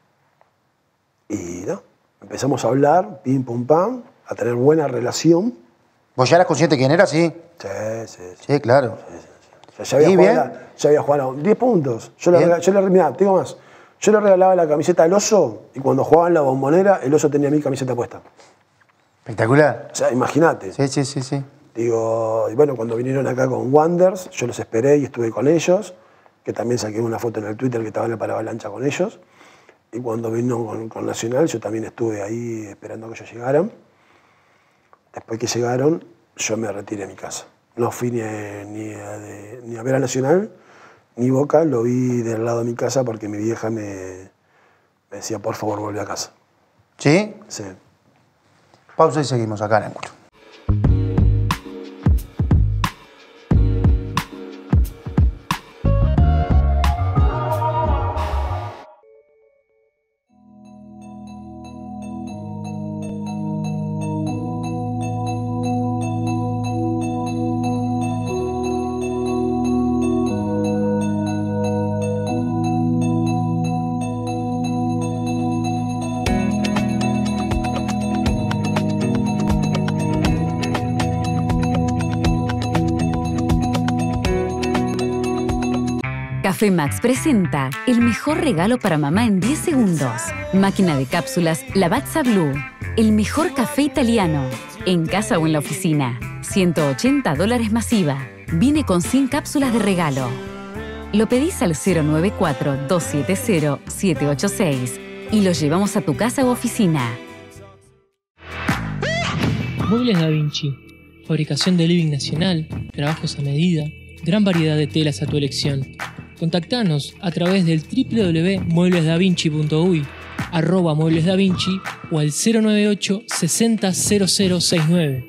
y no, empezamos a hablar, pim, pum, pam, a tener buena relación. ¿Vos ya eras consciente de quién era? Sí. Sí. Sí, claro. Ya había ¿Y jugado, bien? ya había jugado 10 puntos. Bien. Mirá, te digo más. Yo le regalaba la camiseta al oso y cuando jugaba en la Bombonera, el oso tenía mi camiseta puesta. Espectacular. O sea, imagínate. Sí. Digo, y bueno, cuando vinieron acá con Wanderers, yo los esperé y estuve con ellos, que también saqué una foto en el Twitter que estaba en la paravalancha con ellos. Y cuando vino con Nacional, yo también estuve ahí esperando a que ellos llegaran. Después que llegaron, yo me retiré a mi casa. No fui ni a ver a Nacional, ni Boca, lo vi del lado de mi casa porque mi vieja me decía, por favor, vuelve a casa. ¿Sí? Sí. Pausa y seguimos acá en Ángulo. Café Max presenta el mejor regalo para mamá en 10 segundos. Máquina de cápsulas Lavazza Blue. El mejor café italiano. En casa o en la oficina. $180 masiva. Viene con 100 cápsulas de regalo. Lo pedís al 094-270-786 y lo llevamos a tu casa u oficina. Muebles Da Vinci. Fabricación de living nacional, trabajos a medida, gran variedad de telas a tu elección. Contactanos a través del www.mueblesdavinci.uy, @mueblesdavinci o al 098 60 0069.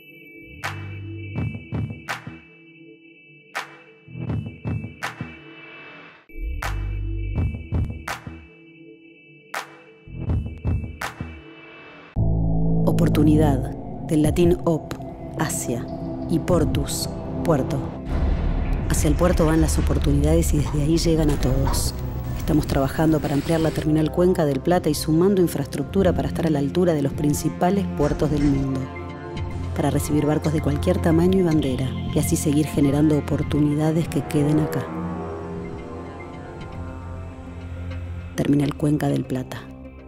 Oportunidad, del latín op, hacia, y portus, puerto. Hacia el puerto van las oportunidades y desde ahí llegan a todos. Estamos trabajando para ampliar la terminal Cuenca del Plata y sumando infraestructura para estar a la altura de los principales puertos del mundo. Para recibir barcos de cualquier tamaño y bandera y así seguir generando oportunidades que queden acá. Terminal Cuenca del Plata.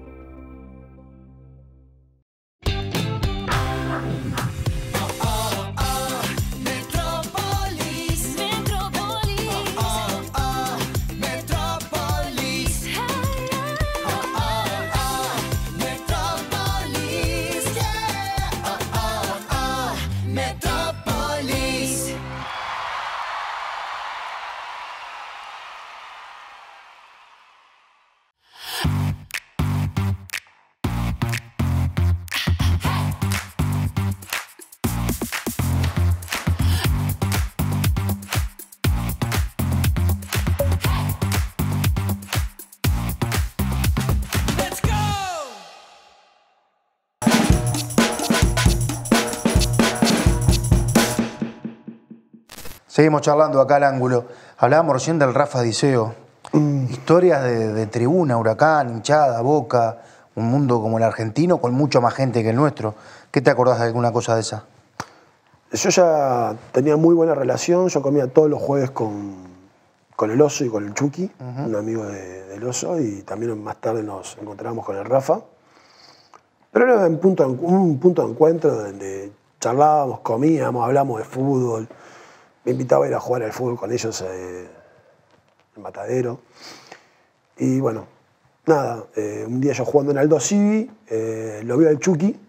Seguimos charlando acá al ángulo. Hablábamos recién del Rafa Diceo. Historias de tribuna, Huracán, hinchada, Boca, un mundo como el argentino con mucha más gente que el nuestro. ¿Qué te acordás de alguna cosa de esa? Yo ya tenía muy buena relación, yo comía todos los jueves con el Oso y con el Chucky, un amigo del Oso, y también más tarde nos encontrábamos con el Rafa. Pero era un punto de encuentro donde charlábamos, comíamos, hablábamos de fútbol. Me invitaba a ir a jugar al fútbol con ellos en Matadero. Y bueno, nada, un día yo jugando en Aldo Civi, lo veo al Chucky.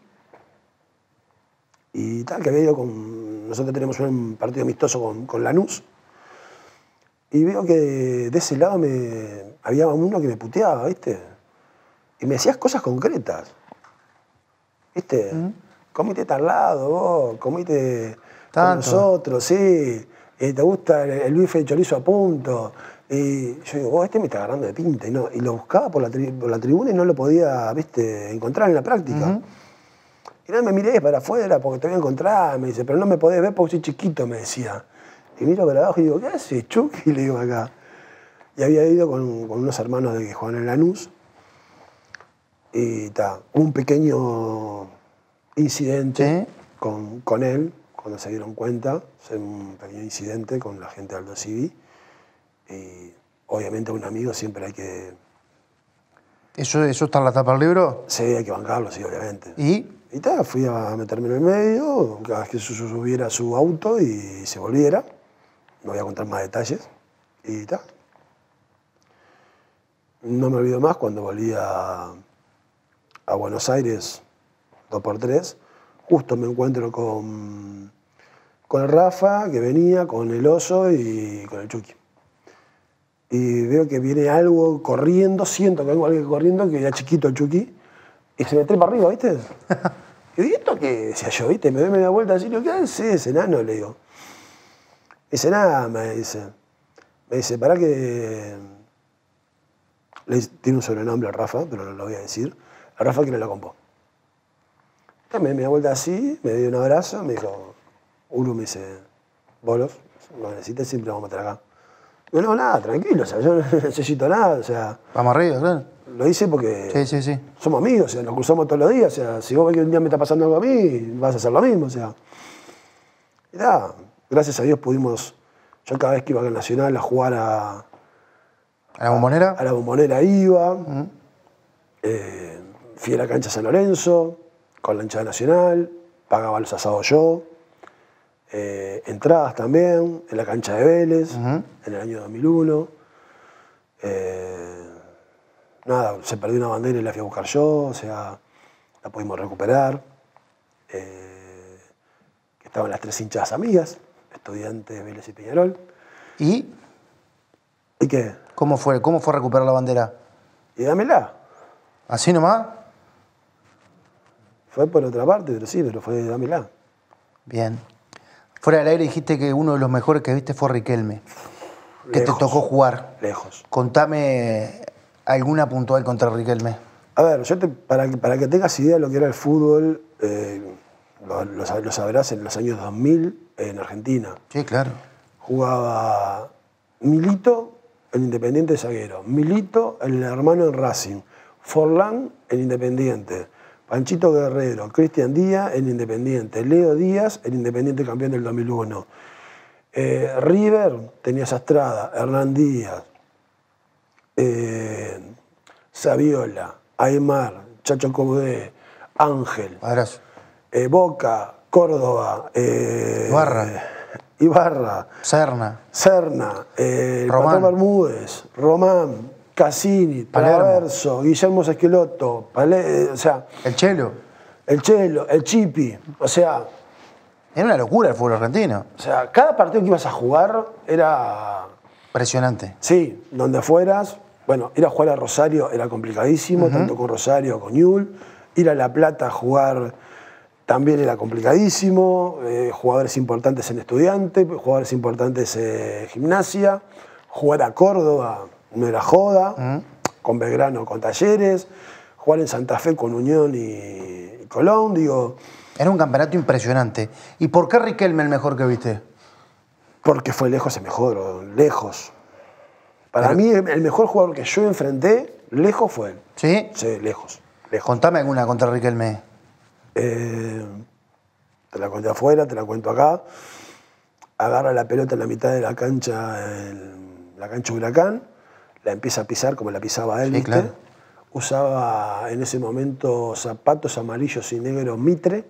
Y tal, que había ido con... Nosotros tenemos un partido amistoso con Lanús. Y veo que de ese lado había uno que me puteaba, ¿viste? Y me decías cosas concretas. ¿Viste? Comite tal lado, vos, comite... con nosotros, sí, te gusta el bife de chorizo a punto. Y yo digo, este me está agarrando de pinta. Y lo buscaba por la tribuna y no lo podía, ¿viste?, encontrar en la práctica. Y no me miré para afuera porque te voy a encontrar. Me dice, pero no me podés ver porque soy chiquito, me decía. Y miro para abajo y digo, ¿qué haces, Chucky? Le digo acá. Y había ido con unos hermanos de que juegan en Lanús. Y hubo un pequeño incidente con él. Cuando se dieron cuenta, fue un pequeño incidente con la gente de Aldo Civi. Y obviamente a un amigo siempre hay que... ¿Eso está en la tapa del libro? Sí, hay que bancarlo, sí, obviamente. ¿Y? Y fui a meterme en el medio, cada vez que subiera a su auto y se volviera. No voy a contar más detalles. Y no me olvido más cuando volví a Buenos Aires 2x3. Justo me encuentro con el Rafa, que venía, con el Oso y con el Chucky. Y veo que viene algo corriendo, siento que vengo alguien corriendo, que era chiquito el Chucky, y se me trepa arriba, ¿viste? Y digo, ¿esto qué? Decía yo, ¿viste? Me doy media vuelta así, digo, ¿qué hace ese enano? Le digo. Dice, nada, me dice. Me dice, pará que... Tiene un sobrenombre al Rafa, pero no lo voy a decir. El Rafa que no la compó. Me di media vuelta así, me dio un abrazo, me dijo, Uru, me dice, bolos, no necesitas, siempre vamos a meter acá. Digo, no, nada, tranquilo, o sea, yo no necesito nada, o sea... Vamos arriba, claro. Lo hice porque sí. Somos amigos, o sea, nos cruzamos todos los días, o sea, si vos ves que un día me está pasando algo a mí, vas a hacer lo mismo, o sea... Y nada, gracias a Dios pudimos, yo cada vez que iba a Nacional a jugar ¿A la Bombonera? A la Bombonera iba. Fui a la cancha San Lorenzo, con la hinchada nacional, pagaba los asados yo. Entradas también, en la cancha de Vélez, en el año 2001. Nada, se perdió una bandera y la fui a buscar yo, o sea, la pudimos recuperar. Estaban las 3 hinchadas amigas, Estudiantes, Vélez y Peñarol. ¿Y qué? cómo fue recuperar la bandera? Y dámela. ¿Así nomás? Fue por otra parte, pero fue dámela. Bien. Fuera del aire dijiste que uno de los mejores que viste fue Riquelme. Que te tocó jugar. Lejos. Contame alguna puntual contra Riquelme. A ver, para que tengas idea de lo que era el fútbol, lo sabrás en los años 2000 en Argentina. Sí, claro. Jugaba Milito en Independiente zaguero, Milito el hermano en Racing, Forlán en Independiente, Panchito Guerrero, Cristian Díaz en Independiente, Leo Díaz en Independiente campeón del 2001. River tenía Sastrada, Hernán Díaz, Saviola, Aymar, Chacho Cobudé, Ángel, Abrazo. Boca, Córdoba, Ibarra, Serna, Patrón Bermúdez, Román, Cassini, Traverso, Guillermo Esqueloto, o sea, el Chelo, el Chipi, o sea, era una locura el fútbol argentino. O sea, cada partido que ibas a jugar era... Impresionante. Sí, donde fueras. Bueno, ir a jugar a Rosario era complicadísimo, tanto con Rosario como con Newell's. Ir a La Plata a jugar también era complicadísimo. Jugadores importantes en Estudiantes, jugadores importantes en Gimnasia. Jugar a Córdoba no era joda. Con Belgrano, con Talleres. Jugar en Santa Fe con Unión y Colón, digo... Era un campeonato impresionante. ¿Y por qué Riquelme el mejor que viste? Porque fue lejos el mejor, lejos. Para mí, el mejor jugador que yo enfrenté, lejos fue él. ¿Sí? Sí, lejos. Contame alguna contra Riquelme. Te la cuento afuera, te la cuento acá. Agarra la pelota en la mitad de la cancha, en la cancha Huracán, la empieza a pisar como la pisaba él, Sí, ¿viste? claro. Usaba en ese momento zapatos amarillos y negros Mitre.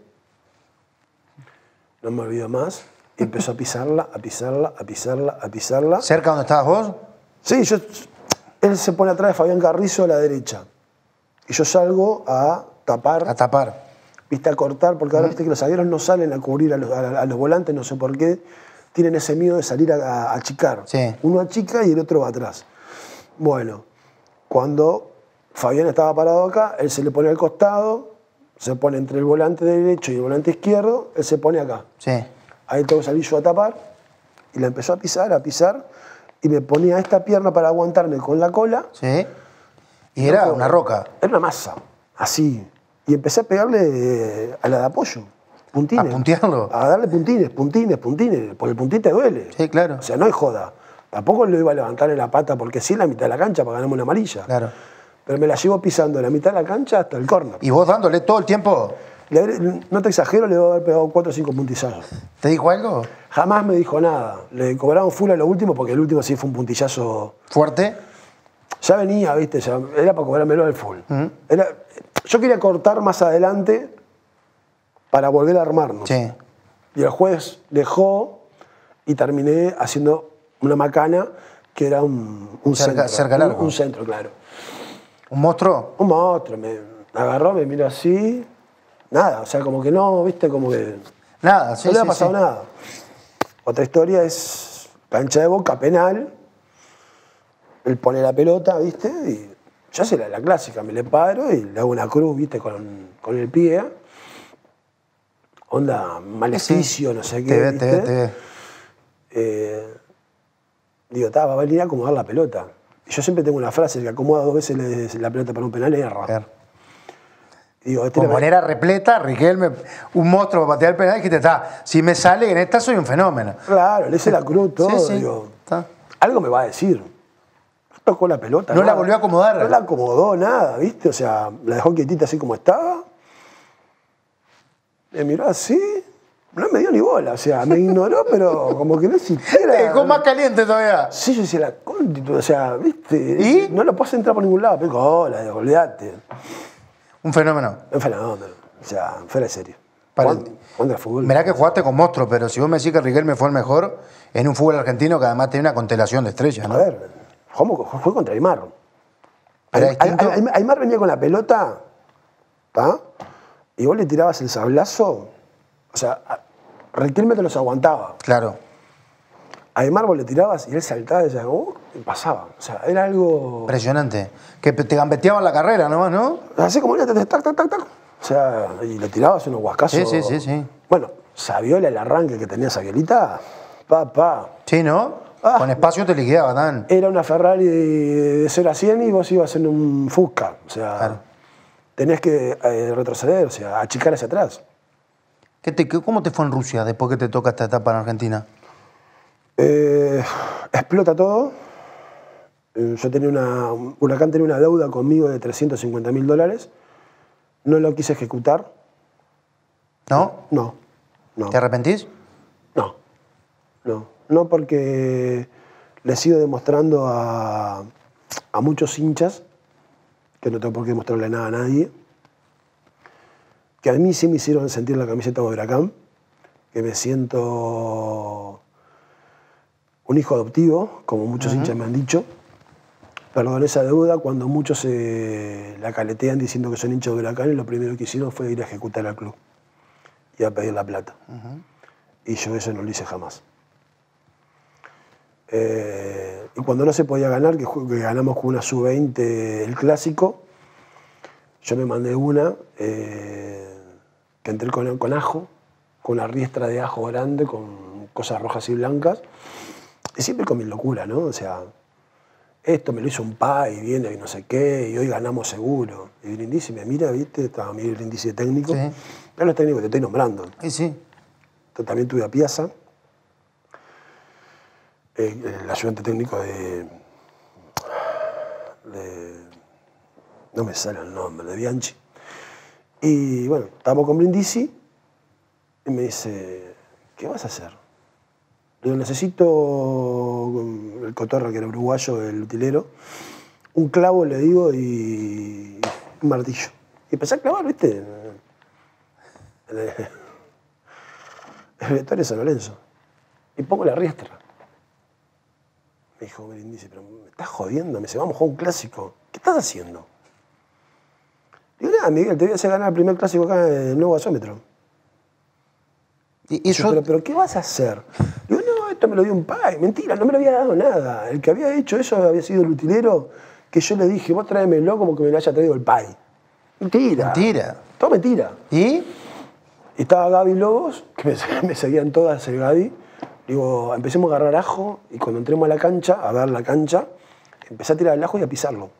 No me olvido más. Y empezó a pisarla, a pisarla, a pisarla, a pisarla. ¿Cerca donde estabas vos? Sí, él se pone atrás de Fabián Carrizo a la derecha. Y yo salgo a tapar. A tapar. Viste, a cortar, porque ahora viste que los zagueros no salen a cubrir a los volantes, no sé por qué. Tienen ese miedo de salir a achicar. Sí. Uno achica y el otro va atrás. Bueno, cuando Fabián estaba parado acá, él se le pone al costado, se pone entre el volante derecho y el volante izquierdo, él se pone acá. Sí. Ahí tengo que salir yo a tapar, y la empezó a pisar, y me ponía esta pierna para aguantarme con la cola. Sí. Y era una roca. Era una masa, así. Y empecé a pegarle a la de apoyo, puntines. ¿A puntearlo? A darle puntines, porque el puntín te duele. Sí, claro. O sea, no hay joda. Tampoco lo iba a levantar en la pata porque sí en la mitad de la cancha para ganarme una amarilla. Claro. Pero me la llevo pisando en la mitad de la cancha hasta el córner. ¿Y vos dándole todo el tiempo? No te exagero, le voy a haber pegado 4 o 5 puntillazos. ¿Te dijo algo? Jamás me dijo nada. Le cobraron full a lo último porque el último sí fue un puntillazo. ¿Fuerte? Ya venía, viste, ya, era para cobrármelo al full. Yo quería cortar más adelante para volver a armarnos. Sí. Y el juez dejó y terminé haciendo una macana que era un centro. Cerca largo. Un centro, claro. ¿Un monstruo? Un monstruo. Me agarró, me miró así. Nada, o sea, como que no, viste, como que... Nada, sí, no le ha sí, pasado sí. nada. Otra historia es cancha de Boca, penal. Él pone la pelota, viste, y yo sé la clásica, me le paro y le hago una cruz, viste, con el pie. Onda, maleficio, no sé qué, ¿viste? Te ve. Digo, va a venir a acomodar la pelota. Y yo siempre tengo una frase, que acomoda 2 veces la pelota para un penal y erra. Claro. Digo, Con manera repleta, Riquelme, un monstruo para patear el penal, dijiste, si me sale en esta soy un fenómeno. Claro, le hice la cruz, todo. Sí, sí. Digo, Está. algo me va a decir. Tocó la pelota. No nada. la volvió a acomodar. No la acomodó, nada, ¿viste? O sea, la dejó quietita así como estaba. Me miró así, No me dio ni bola, o sea, me ignoró, pero como que no existiera. Te dejó más caliente todavía. Sí, yo decía, la contitud, o sea, ¿viste? ¿Y? No lo puedes entrar por ningún lado, pero hola, olvídate. Un fenómeno. Un fenómeno, o sea, fuera de serio. Para Jugando al fútbol. Mirá que jugaste con monstruos, pero si vos me decís que Riquelme fue el mejor en un fútbol argentino que además tiene una constelación de estrellas, ¿no? A ver, jugué contra Aymar. Era distinto. Aymar venía con la pelota, ¿tá? Y vos le tirabas el sablazo, o sea, Riquelme te los aguantaba. Claro. A Aymar vos le tirabas y él saltaba y pasaba. O sea, era algo... Impresionante. Que te gambeteaban la carrera nomás, ¿no? Así como tac, tac, tac, tac. O sea, y le tirabas unos guascazos. Sí. Bueno, Saviola, el arranque que tenía Saviolita, pa. Sí, ¿no? Ah. Con espacio te liquidaba, Dan. Era una Ferrari de 0 a 100 y vos ibas en un Fusca. O sea, Claro. tenías que retroceder, o sea, achicar hacia atrás. ¿Cómo te fue en Rusia después que te toca esta etapa en Argentina? Explota todo. Yo tenía Huracán tenía una deuda conmigo de $350.000. No lo quise ejecutar. ¿No? No. ¿Te arrepentís? No, porque le sigo demostrando a muchos hinchas, que no tengo por qué demostrarle nada a nadie, que a mí sí me hicieron sentir la camiseta de Huracán, que me siento un hijo adoptivo, como muchos hinchas me han dicho. Perdoné esa deuda cuando muchos la caletean diciendo que son hinchas de Huracán y lo primero que hicieron fue ir a ejecutar al club y a pedir la plata. Y yo eso no lo hice jamás. Y cuando no se podía ganar, que ganamos con una sub-20 el clásico, yo me mandé una que entré con ajo, con una riestra de ajo grande, con cosas rojas y blancas, y siempre con mi locura, ¿no? O sea, esto me lo hizo un y viene y no sé qué, y hoy ganamos seguro. Y Brindisi me mira, ¿viste? Estaba mi Brindisi técnico. Sí. Pero los técnicos que te estoy nombrando. Sí. También tuve a Piazza, el ayudante técnico de no me sale el nombre, de Bianchi. Y bueno, estábamos con Brindisi y me dice, ¿qué vas a hacer? Le digo, necesito, el cotorra que era uruguayo, el utilero, un clavo, le digo, y un martillo. Y empecé a clavar, ¿viste? El vestuario de San Lorenzo. Y pongo la riestra. Me dijo Brindisi, pero me estás jodiendo, me dice, vamos a jugar un clásico. ¿Qué estás haciendo? Digo, nada, Miguel, te voy a hacer ganar el primer clásico acá en el nuevo gasómetro. Y yo... ¿Pero qué vas a hacer? Digo, no, esto me lo dio un Mentira, no me lo había dado nada. El que había hecho eso había sido el utilero, que yo le dije, vos tráemelo como que me lo haya traído el pai. Mentira. Todo mentira. ¿Y? Y estaba Gaby Lobos, que me seguían todas el Gaby. Digo, empecemos a agarrar ajo y cuando entremos a la cancha, a ver la cancha, empecé a tirar el ajo y a pisarlo.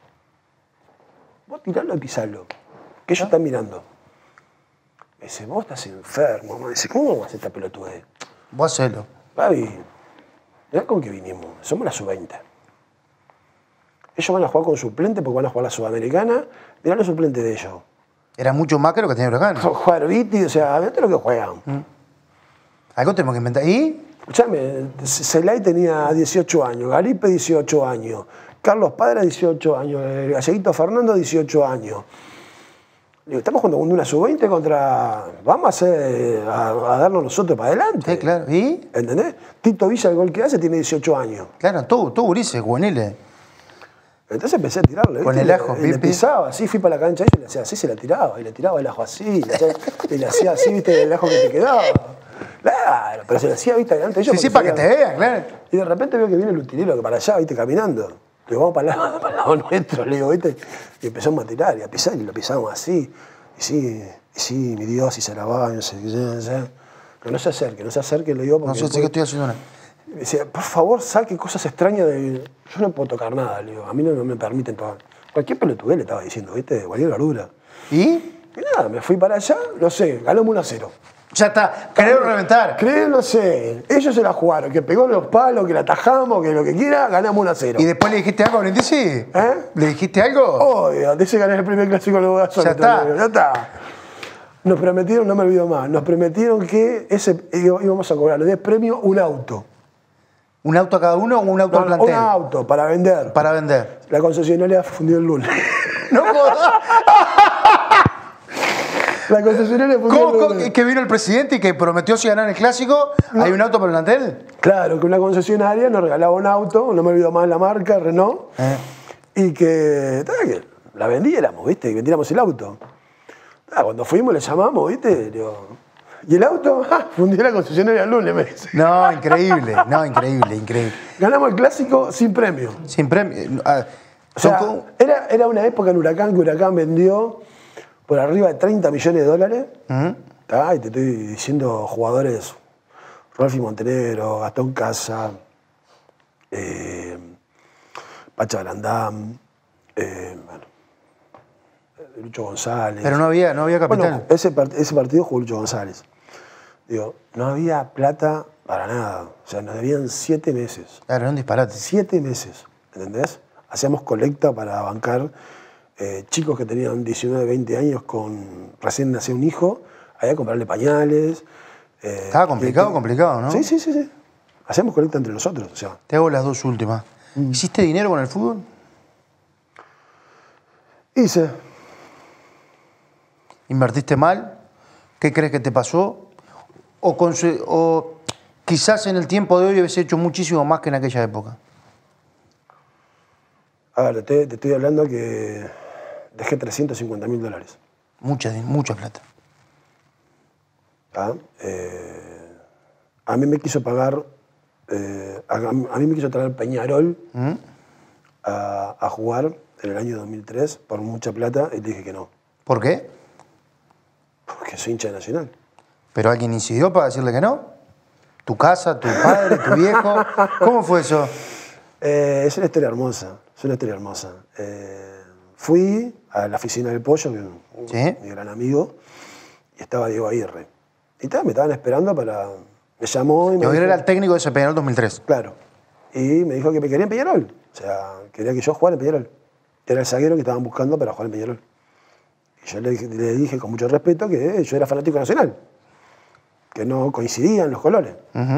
Vos tirarlo y pisarlo, que ellos están mirando. Me dice, vos estás enfermo. Me dice, ¿cómo vas a hacer esta pelotudez? Vos hacelo. Gaby, mirá con qué vinimos. Somos la sub-20. Ellos van a jugar con suplente porque van a jugar la Sudamericana. Mirá los suplentes de ellos. Era mucho más que lo que tenía Huracán. Jugar Viti, o sea, mirá lo que juegan. Algo tenemos que inventar. ¿Y? Escuchame, Celay tenía 18 años, Garipe 18 años, Carlos Padre 18 años, Galleguito Fernando 18 años. Digo, estamos jugando con una sub-20 contra... Vamos a darnos nosotros para adelante. Sí, claro. ¿Y? ¿Entendés? Tito Villa, el gol que hace, tiene 18 años. Claro, tú gurises, juveniles. Entonces empecé a tirarle. Con ¿viste? el ajo, le pisaba, así, fui para la cancha y le hacía así, se la tiraba. Y le tiraba el ajo así, y le hacía así, viste, el ajo que te quedaba. Claro, pero se lo hacía, viste, delante de ellos. Sí, para que te vean, claro. Y de repente veo que viene el utilero que para allá, viste, caminando. Le digo, vamos para el lado nuestro, le digo, viste. Y empezamos a tirar y a pisar, y lo pisamos así. Y sí, mi Dios, y se la va, no sé qué. Que no se acerque, le digo. No sé qué estoy haciendo. Me decía, por favor, saque cosas extrañas de... Yo no puedo tocar nada, le digo, a mí no me permiten tocar. Cualquier pelotudez le estaba diciendo, viste, cualquier verdura. ¿Y? Y nada, me fui para allá, no sé, ganamos 1-0. Ya está, queremos reventar. No sé, ellos se la jugaron, que pegó en los palos, que la atajamos, que lo que quiera, ganamos 1-0. ¿Y después le dijiste algo a Brindisi? ¿Le dijiste algo? Obvio, antes de ganar el primer clásico de los gasómetros. Ya está. Nos prometieron, no me olvido más, nos prometieron que íbamos a cobrar de premio un auto. ¿Un auto a cada uno o un auto al plantel? Un auto para vender. Para vender. La concesionaria fundió el lunes. ¡No jodas! La concesionaria fundió el lunes. ¿Que vino el presidente y que prometió si ganar el clásico? No. ¿Hay un auto para el plantel? Claro, que una concesionaria nos regalaba un auto, no me olvido más la marca, Renault, y que la vendiéramos, ¿viste? Que vendiéramos el auto. Cuando fuimos le llamamos, ¿viste? Digo, ¿y el auto? Fundió la concesionaria el lunes, me dice. No, increíble, increíble. Ganamos el clásico sin premio. Sin premio. O sea, era una época en Huracán que Huracán vendió por arriba de 30 millones de dólares. Y te estoy diciendo jugadores, Rolfi Montenegro, Gastón Casa, Pacha Brandam, Lucho González. Pero no había capital. Bueno, ese partido jugó Lucho González. Digo, no había plata para nada. O sea, nos debían 7 meses. Claro, era un disparate. 7 meses, ¿entendés? Hacíamos colecta para bancar chicos que tenían 19, 20 años recién nació un hijo, había que comprarle pañales. Estaba complicado, ¿no? Sí. Hacíamos colecta entre nosotros. O sea. Te hago las dos últimas. ¿Hiciste dinero con el fútbol? Hice. ¿Invertiste mal? ¿Qué crees que te pasó? ¿O quizás en el tiempo de hoy hubiese hecho muchísimo más que en aquella época? A ver, te estoy hablando que dejé $350.000. Mucha plata. A mí me quiso pagar, a mí me quiso traer Peñarol a jugar en el año 2003 por mucha plata y le dije que no. ¿Por qué? Porque soy hincha de Nacional. ¿Pero alguien incidió para decirle que no? ¿Tu casa, tu padre, tu viejo? ¿Cómo fue eso? Es una historia hermosa. Fui a la oficina del Pollo, que es mi gran amigo, y estaba Diego Aguirre. Y me estaban esperando para... Me llamó y me Diego Aguirre dijo, era el técnico de ese Peñarol 2003. Claro. Y me dijo que me quería en Peñarol. O sea, quería que yo jugara en Peñarol. Era el zaguero que estaban buscando para jugar en Peñarol. Y yo le dije con mucho respeto que yo era fanático nacional, que no coincidían los colores.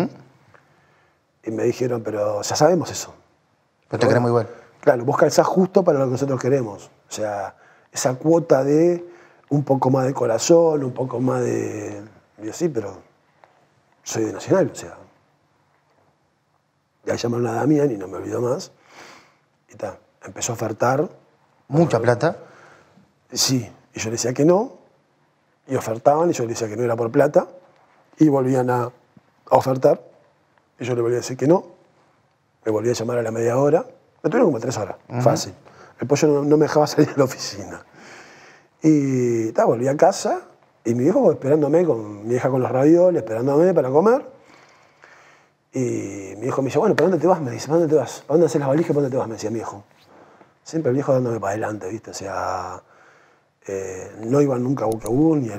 Y me dijeron, pero ya sabemos eso. Pero te queremos igual. Claro, vos calzás justo para lo que nosotros queremos. O sea, esa cuota de un poco más de corazón, un poco más de... Yo sí, pero soy de Nacional, o sea. Y ahí llamaron a Damián y no me olvido más. Y empezó a ofertar. ¿Mucha plata? Sí, y yo le decía que no, y ofertaban, y yo le decía que no era por plata, y volvían a ofertar, y yo le volvía a decir que no, me volvía a llamar a la media hora, me tuvieron como 3 horas, fácil. El Pollo no me dejaba salir de la oficina. Y volví a casa, y mi viejo esperándome, mi vieja con los ravioles, esperándome para comer, y mi viejo me dice, bueno, ¿para dónde te vas? Me dice, ¿para dónde te vas? ¿Para dónde haces las valijas? ¿Para dónde te vas? Me decía mi viejo. Siempre el viejo dándome para adelante, ¿viste? O sea, no iban nunca a Buquebus ni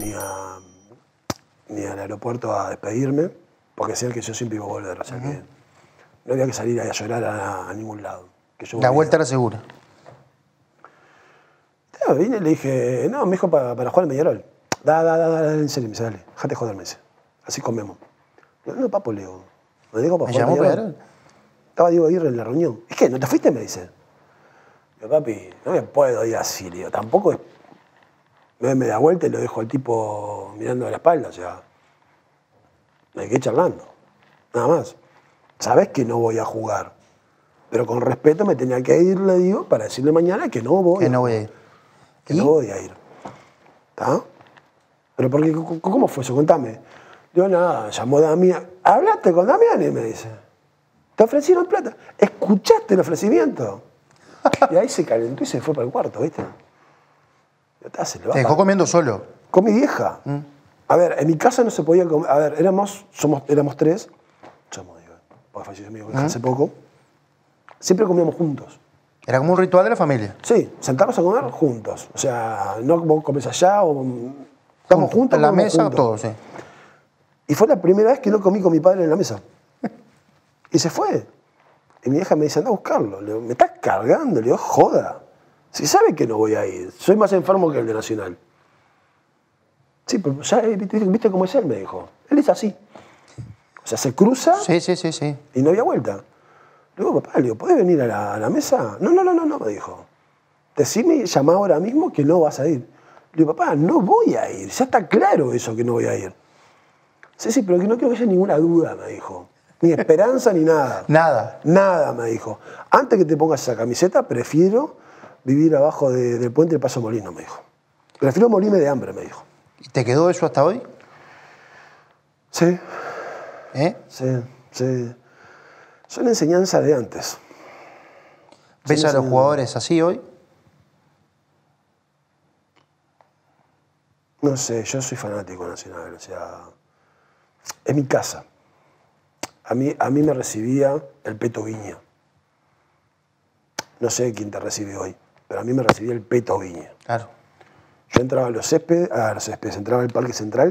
al aeropuerto a despedirme, porque decían que yo siempre iba a volver. O sea que no había que salir a llorar a ningún lado. Que yo la vuelta era segura. Vine y le dije, no, me dijo para jugar en Peñarol. Dale, en serio, me dice, dale, déjate joder, me dice. Así comemos. No, papo, le digo. ¿Me digo para jugar en Peñarol? Estaba Diego Aguirre en la reunión. ¿Es que no te fuiste? Me dice. Yo, papi, no me puedo ir así, le digo. Tampoco es... Me da vuelta y lo dejo al tipo mirando a la espalda, o sea... Me quedé charlando, nada más. Sabés que no voy a jugar, pero con respeto me tenía que ir, le digo, para decirle mañana que no voy. Que no voy a ir. Que no voy a ir. ¿Está? Pero porque, ¿cómo fue eso? Contame. Digo, nada, llamó Damián. ¿Hablaste con Damián? Y me dice, ¿te ofrecieron plata? ¿Escuchaste el ofrecimiento? Y ahí se calentó y se fue para el cuarto, ¿viste? Te dejó comiendo solo. Con mi vieja. A ver, en mi casa no se podía comer. A ver, éramos 3. Porque falleció mi vieja hace poco. Siempre comíamos juntos. Era como un ritual de la familia. Sí, sentarnos a comer juntos. O sea, no vos comés allá o... Estamos juntos. En la mesa juntos. todos, sí. Y fue la primera vez que no comí con mi padre en la mesa. Y se fue. Y mi vieja me dice, anda a buscarlo. Le digo, me estás cargando. Le digo, joda. Si sabe que no voy a ir. Soy más enfermo que el de Nacional. Sí, pero ya viste cómo es él, me dijo. Él es así. O sea, se cruza Sí. y no había vuelta. Le digo, papá, ¿podés venir a la mesa? No, me dijo. Decime, llama ahora mismo que no vas a ir. Le digo, papá, no voy a ir. Ya está claro eso que no voy a ir. Sí, pero que no quiero que haya ninguna duda, me dijo. Ni esperanza ni nada. Nada. Nada, me dijo. Antes que te pongas esa camiseta, prefiero vivir abajo del puente del Paso Molino, me dijo. Prefiero morirme de hambre, me dijo. ¿Y te quedó eso hasta hoy? Sí. ¿Eh? Son enseñanzas de antes. ¿Ves a los jugadores así hoy? No sé, yo soy fanático de Nacional, o sea, es mi casa. A mí me recibía el Peto Viña. No sé quién te recibe hoy, pero a mí me recibía el Peto Viña. Claro. Yo entraba a los céspedes, entraba al Parque Central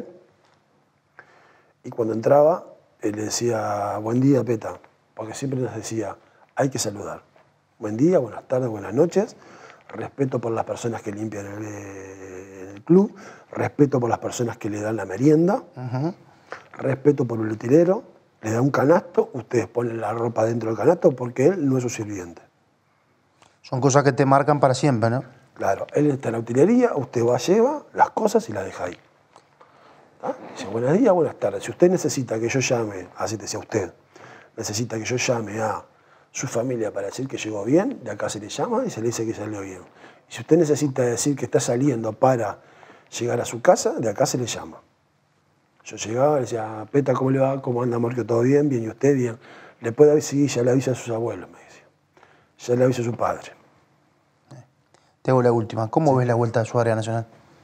y cuando entraba le decía, buen día, Peta, porque siempre nos decía, hay que saludar. Buen día, buenas tardes, buenas noches, respeto por las personas que limpian el club, respeto por las personas que le dan la merienda, respeto por el utilero, le da un canasto, ustedes ponen la ropa dentro del canasto porque él no es su sirviente. Son cosas que te marcan para siempre, ¿no? Claro, él está en la utilería, usted va, lleva las cosas y las deja ahí. ¿Ah? Dice, buenos días, buenas tardes. Si usted necesita que yo llame, así te decía usted, necesita que yo llame a su familia para decir que llegó bien, de acá se le llama y se le dice que salió bien. Y si usted necesita decir que está saliendo para llegar a su casa, de acá se le llama. Yo llegaba, le decía, Peta, ¿cómo le va? ¿Cómo anda, Morquio? ¿Todo bien? Bien, ¿y usted? Bien. ¿Le puede avisar? Sí, ya le avisa a sus abuelos, me decía. Ya le avisa a su padre. Te hago la última. ¿Cómo ves la vuelta a su área nacional?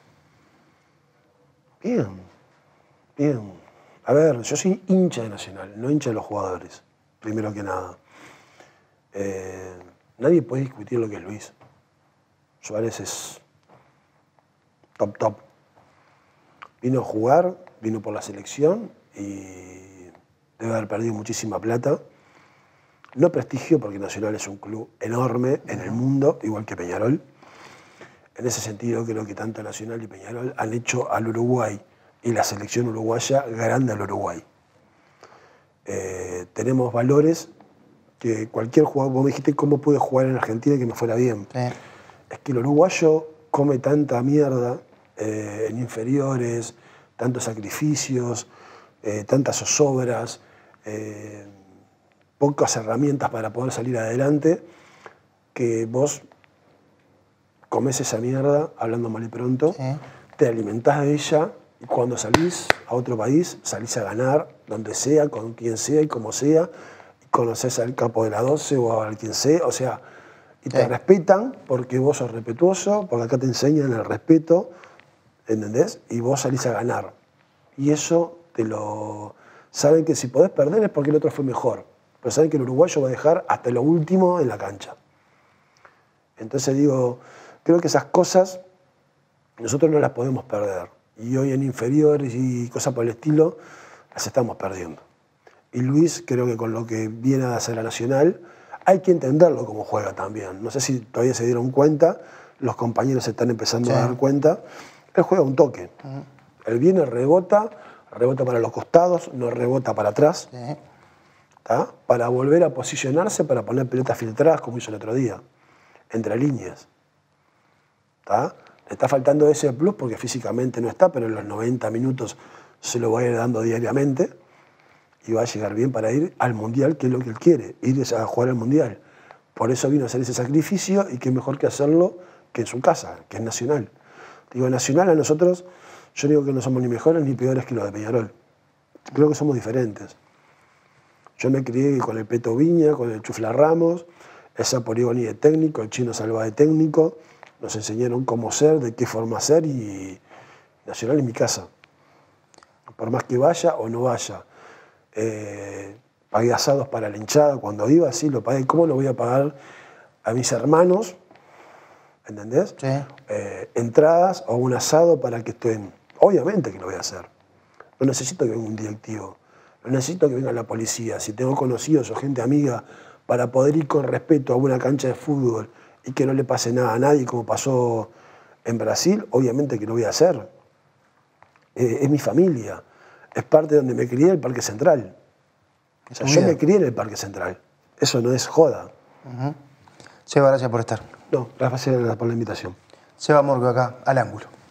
Bien. A ver, yo soy hincha de Nacional, no hincha de los jugadores, primero que nada. Nadie puede discutir lo que es Luis. Suárez es top. Vino a jugar, vino por la selección y debe haber perdido muchísima plata. No prestigio porque Nacional es un club enorme en el mundo, igual que Peñarol. En ese sentido creo que tanto Nacional y Peñarol han hecho al Uruguay y la selección uruguaya grande al Uruguay. Tenemos valores que cualquier jugador, vos me dijiste cómo pude jugar en Argentina y que me fuera bien. Sí. Es que el uruguayo come tanta mierda en inferiores, tantos sacrificios, tantas zozobras, pocas herramientas para poder salir adelante, que vos comés esa mierda, hablando mal y pronto, te alimentás de ella y cuando salís a otro país, salís a ganar, donde sea, con quien sea y como sea, y conocés al capo de la 12 o a quien sea, o sea, y te respetan porque vos sos respetuoso, porque acá te enseñan el respeto, ¿entendés? Y vos salís a ganar. Y eso te lo... Saben que si podés perder es porque el otro fue mejor, pero saben que el uruguayo va a dejar hasta lo último en la cancha. Entonces digo, creo que esas cosas nosotros no las podemos perder. Y hoy en inferiores y cosas por el estilo, las estamos perdiendo. Y Luis, creo que con lo que viene a hacer la Nacional, hay que entenderlo como juega también. No sé si todavía se dieron cuenta, los compañeros se están empezando a dar cuenta. Él juega un toque. Él viene, rebota para los costados, no rebota para atrás. Para volver a posicionarse, para poner pelotas filtradas como hizo el otro día, entre líneas. Le está faltando ese plus porque físicamente no está, pero en los 90 minutos se lo va a ir dando diariamente y va a llegar bien para ir al Mundial, que es lo que él quiere, ir a jugar al Mundial. Por eso vino a hacer ese sacrificio y qué mejor que hacerlo que en su casa, que es Nacional. Digo, Nacional a nosotros, yo digo que no somos ni mejores ni peores que los de Peñarol. Creo que somos diferentes. Yo me crié con el Peto Viña, con el Chufla Ramos, el Saporigoni de técnico, el Chino Salva de técnico. Nos enseñaron cómo ser, de qué forma ser y Nacional es mi casa. Por más que vaya o no vaya. Pagué asados para la hinchada cuando iba, sí, lo pagué. ¿Cómo lo voy a pagar a mis hermanos? ¿Entendés? Sí. Entradas o un asado para que estén. Obviamente que lo voy a hacer. No necesito que venga un directivo. No necesito que venga la policía. Si tengo conocidos o gente amiga para poder ir con respeto a una cancha de fútbol y que no le pase nada a nadie como pasó en Brasil, obviamente que lo voy a hacer. es mi familia, es parte de donde me crié, el Parque Central. O sea, yo me crié en el Parque Central. Eso no es joda. Seba, gracias por estar. No, gracias por la invitación. Seba Morquio acá, al ángulo.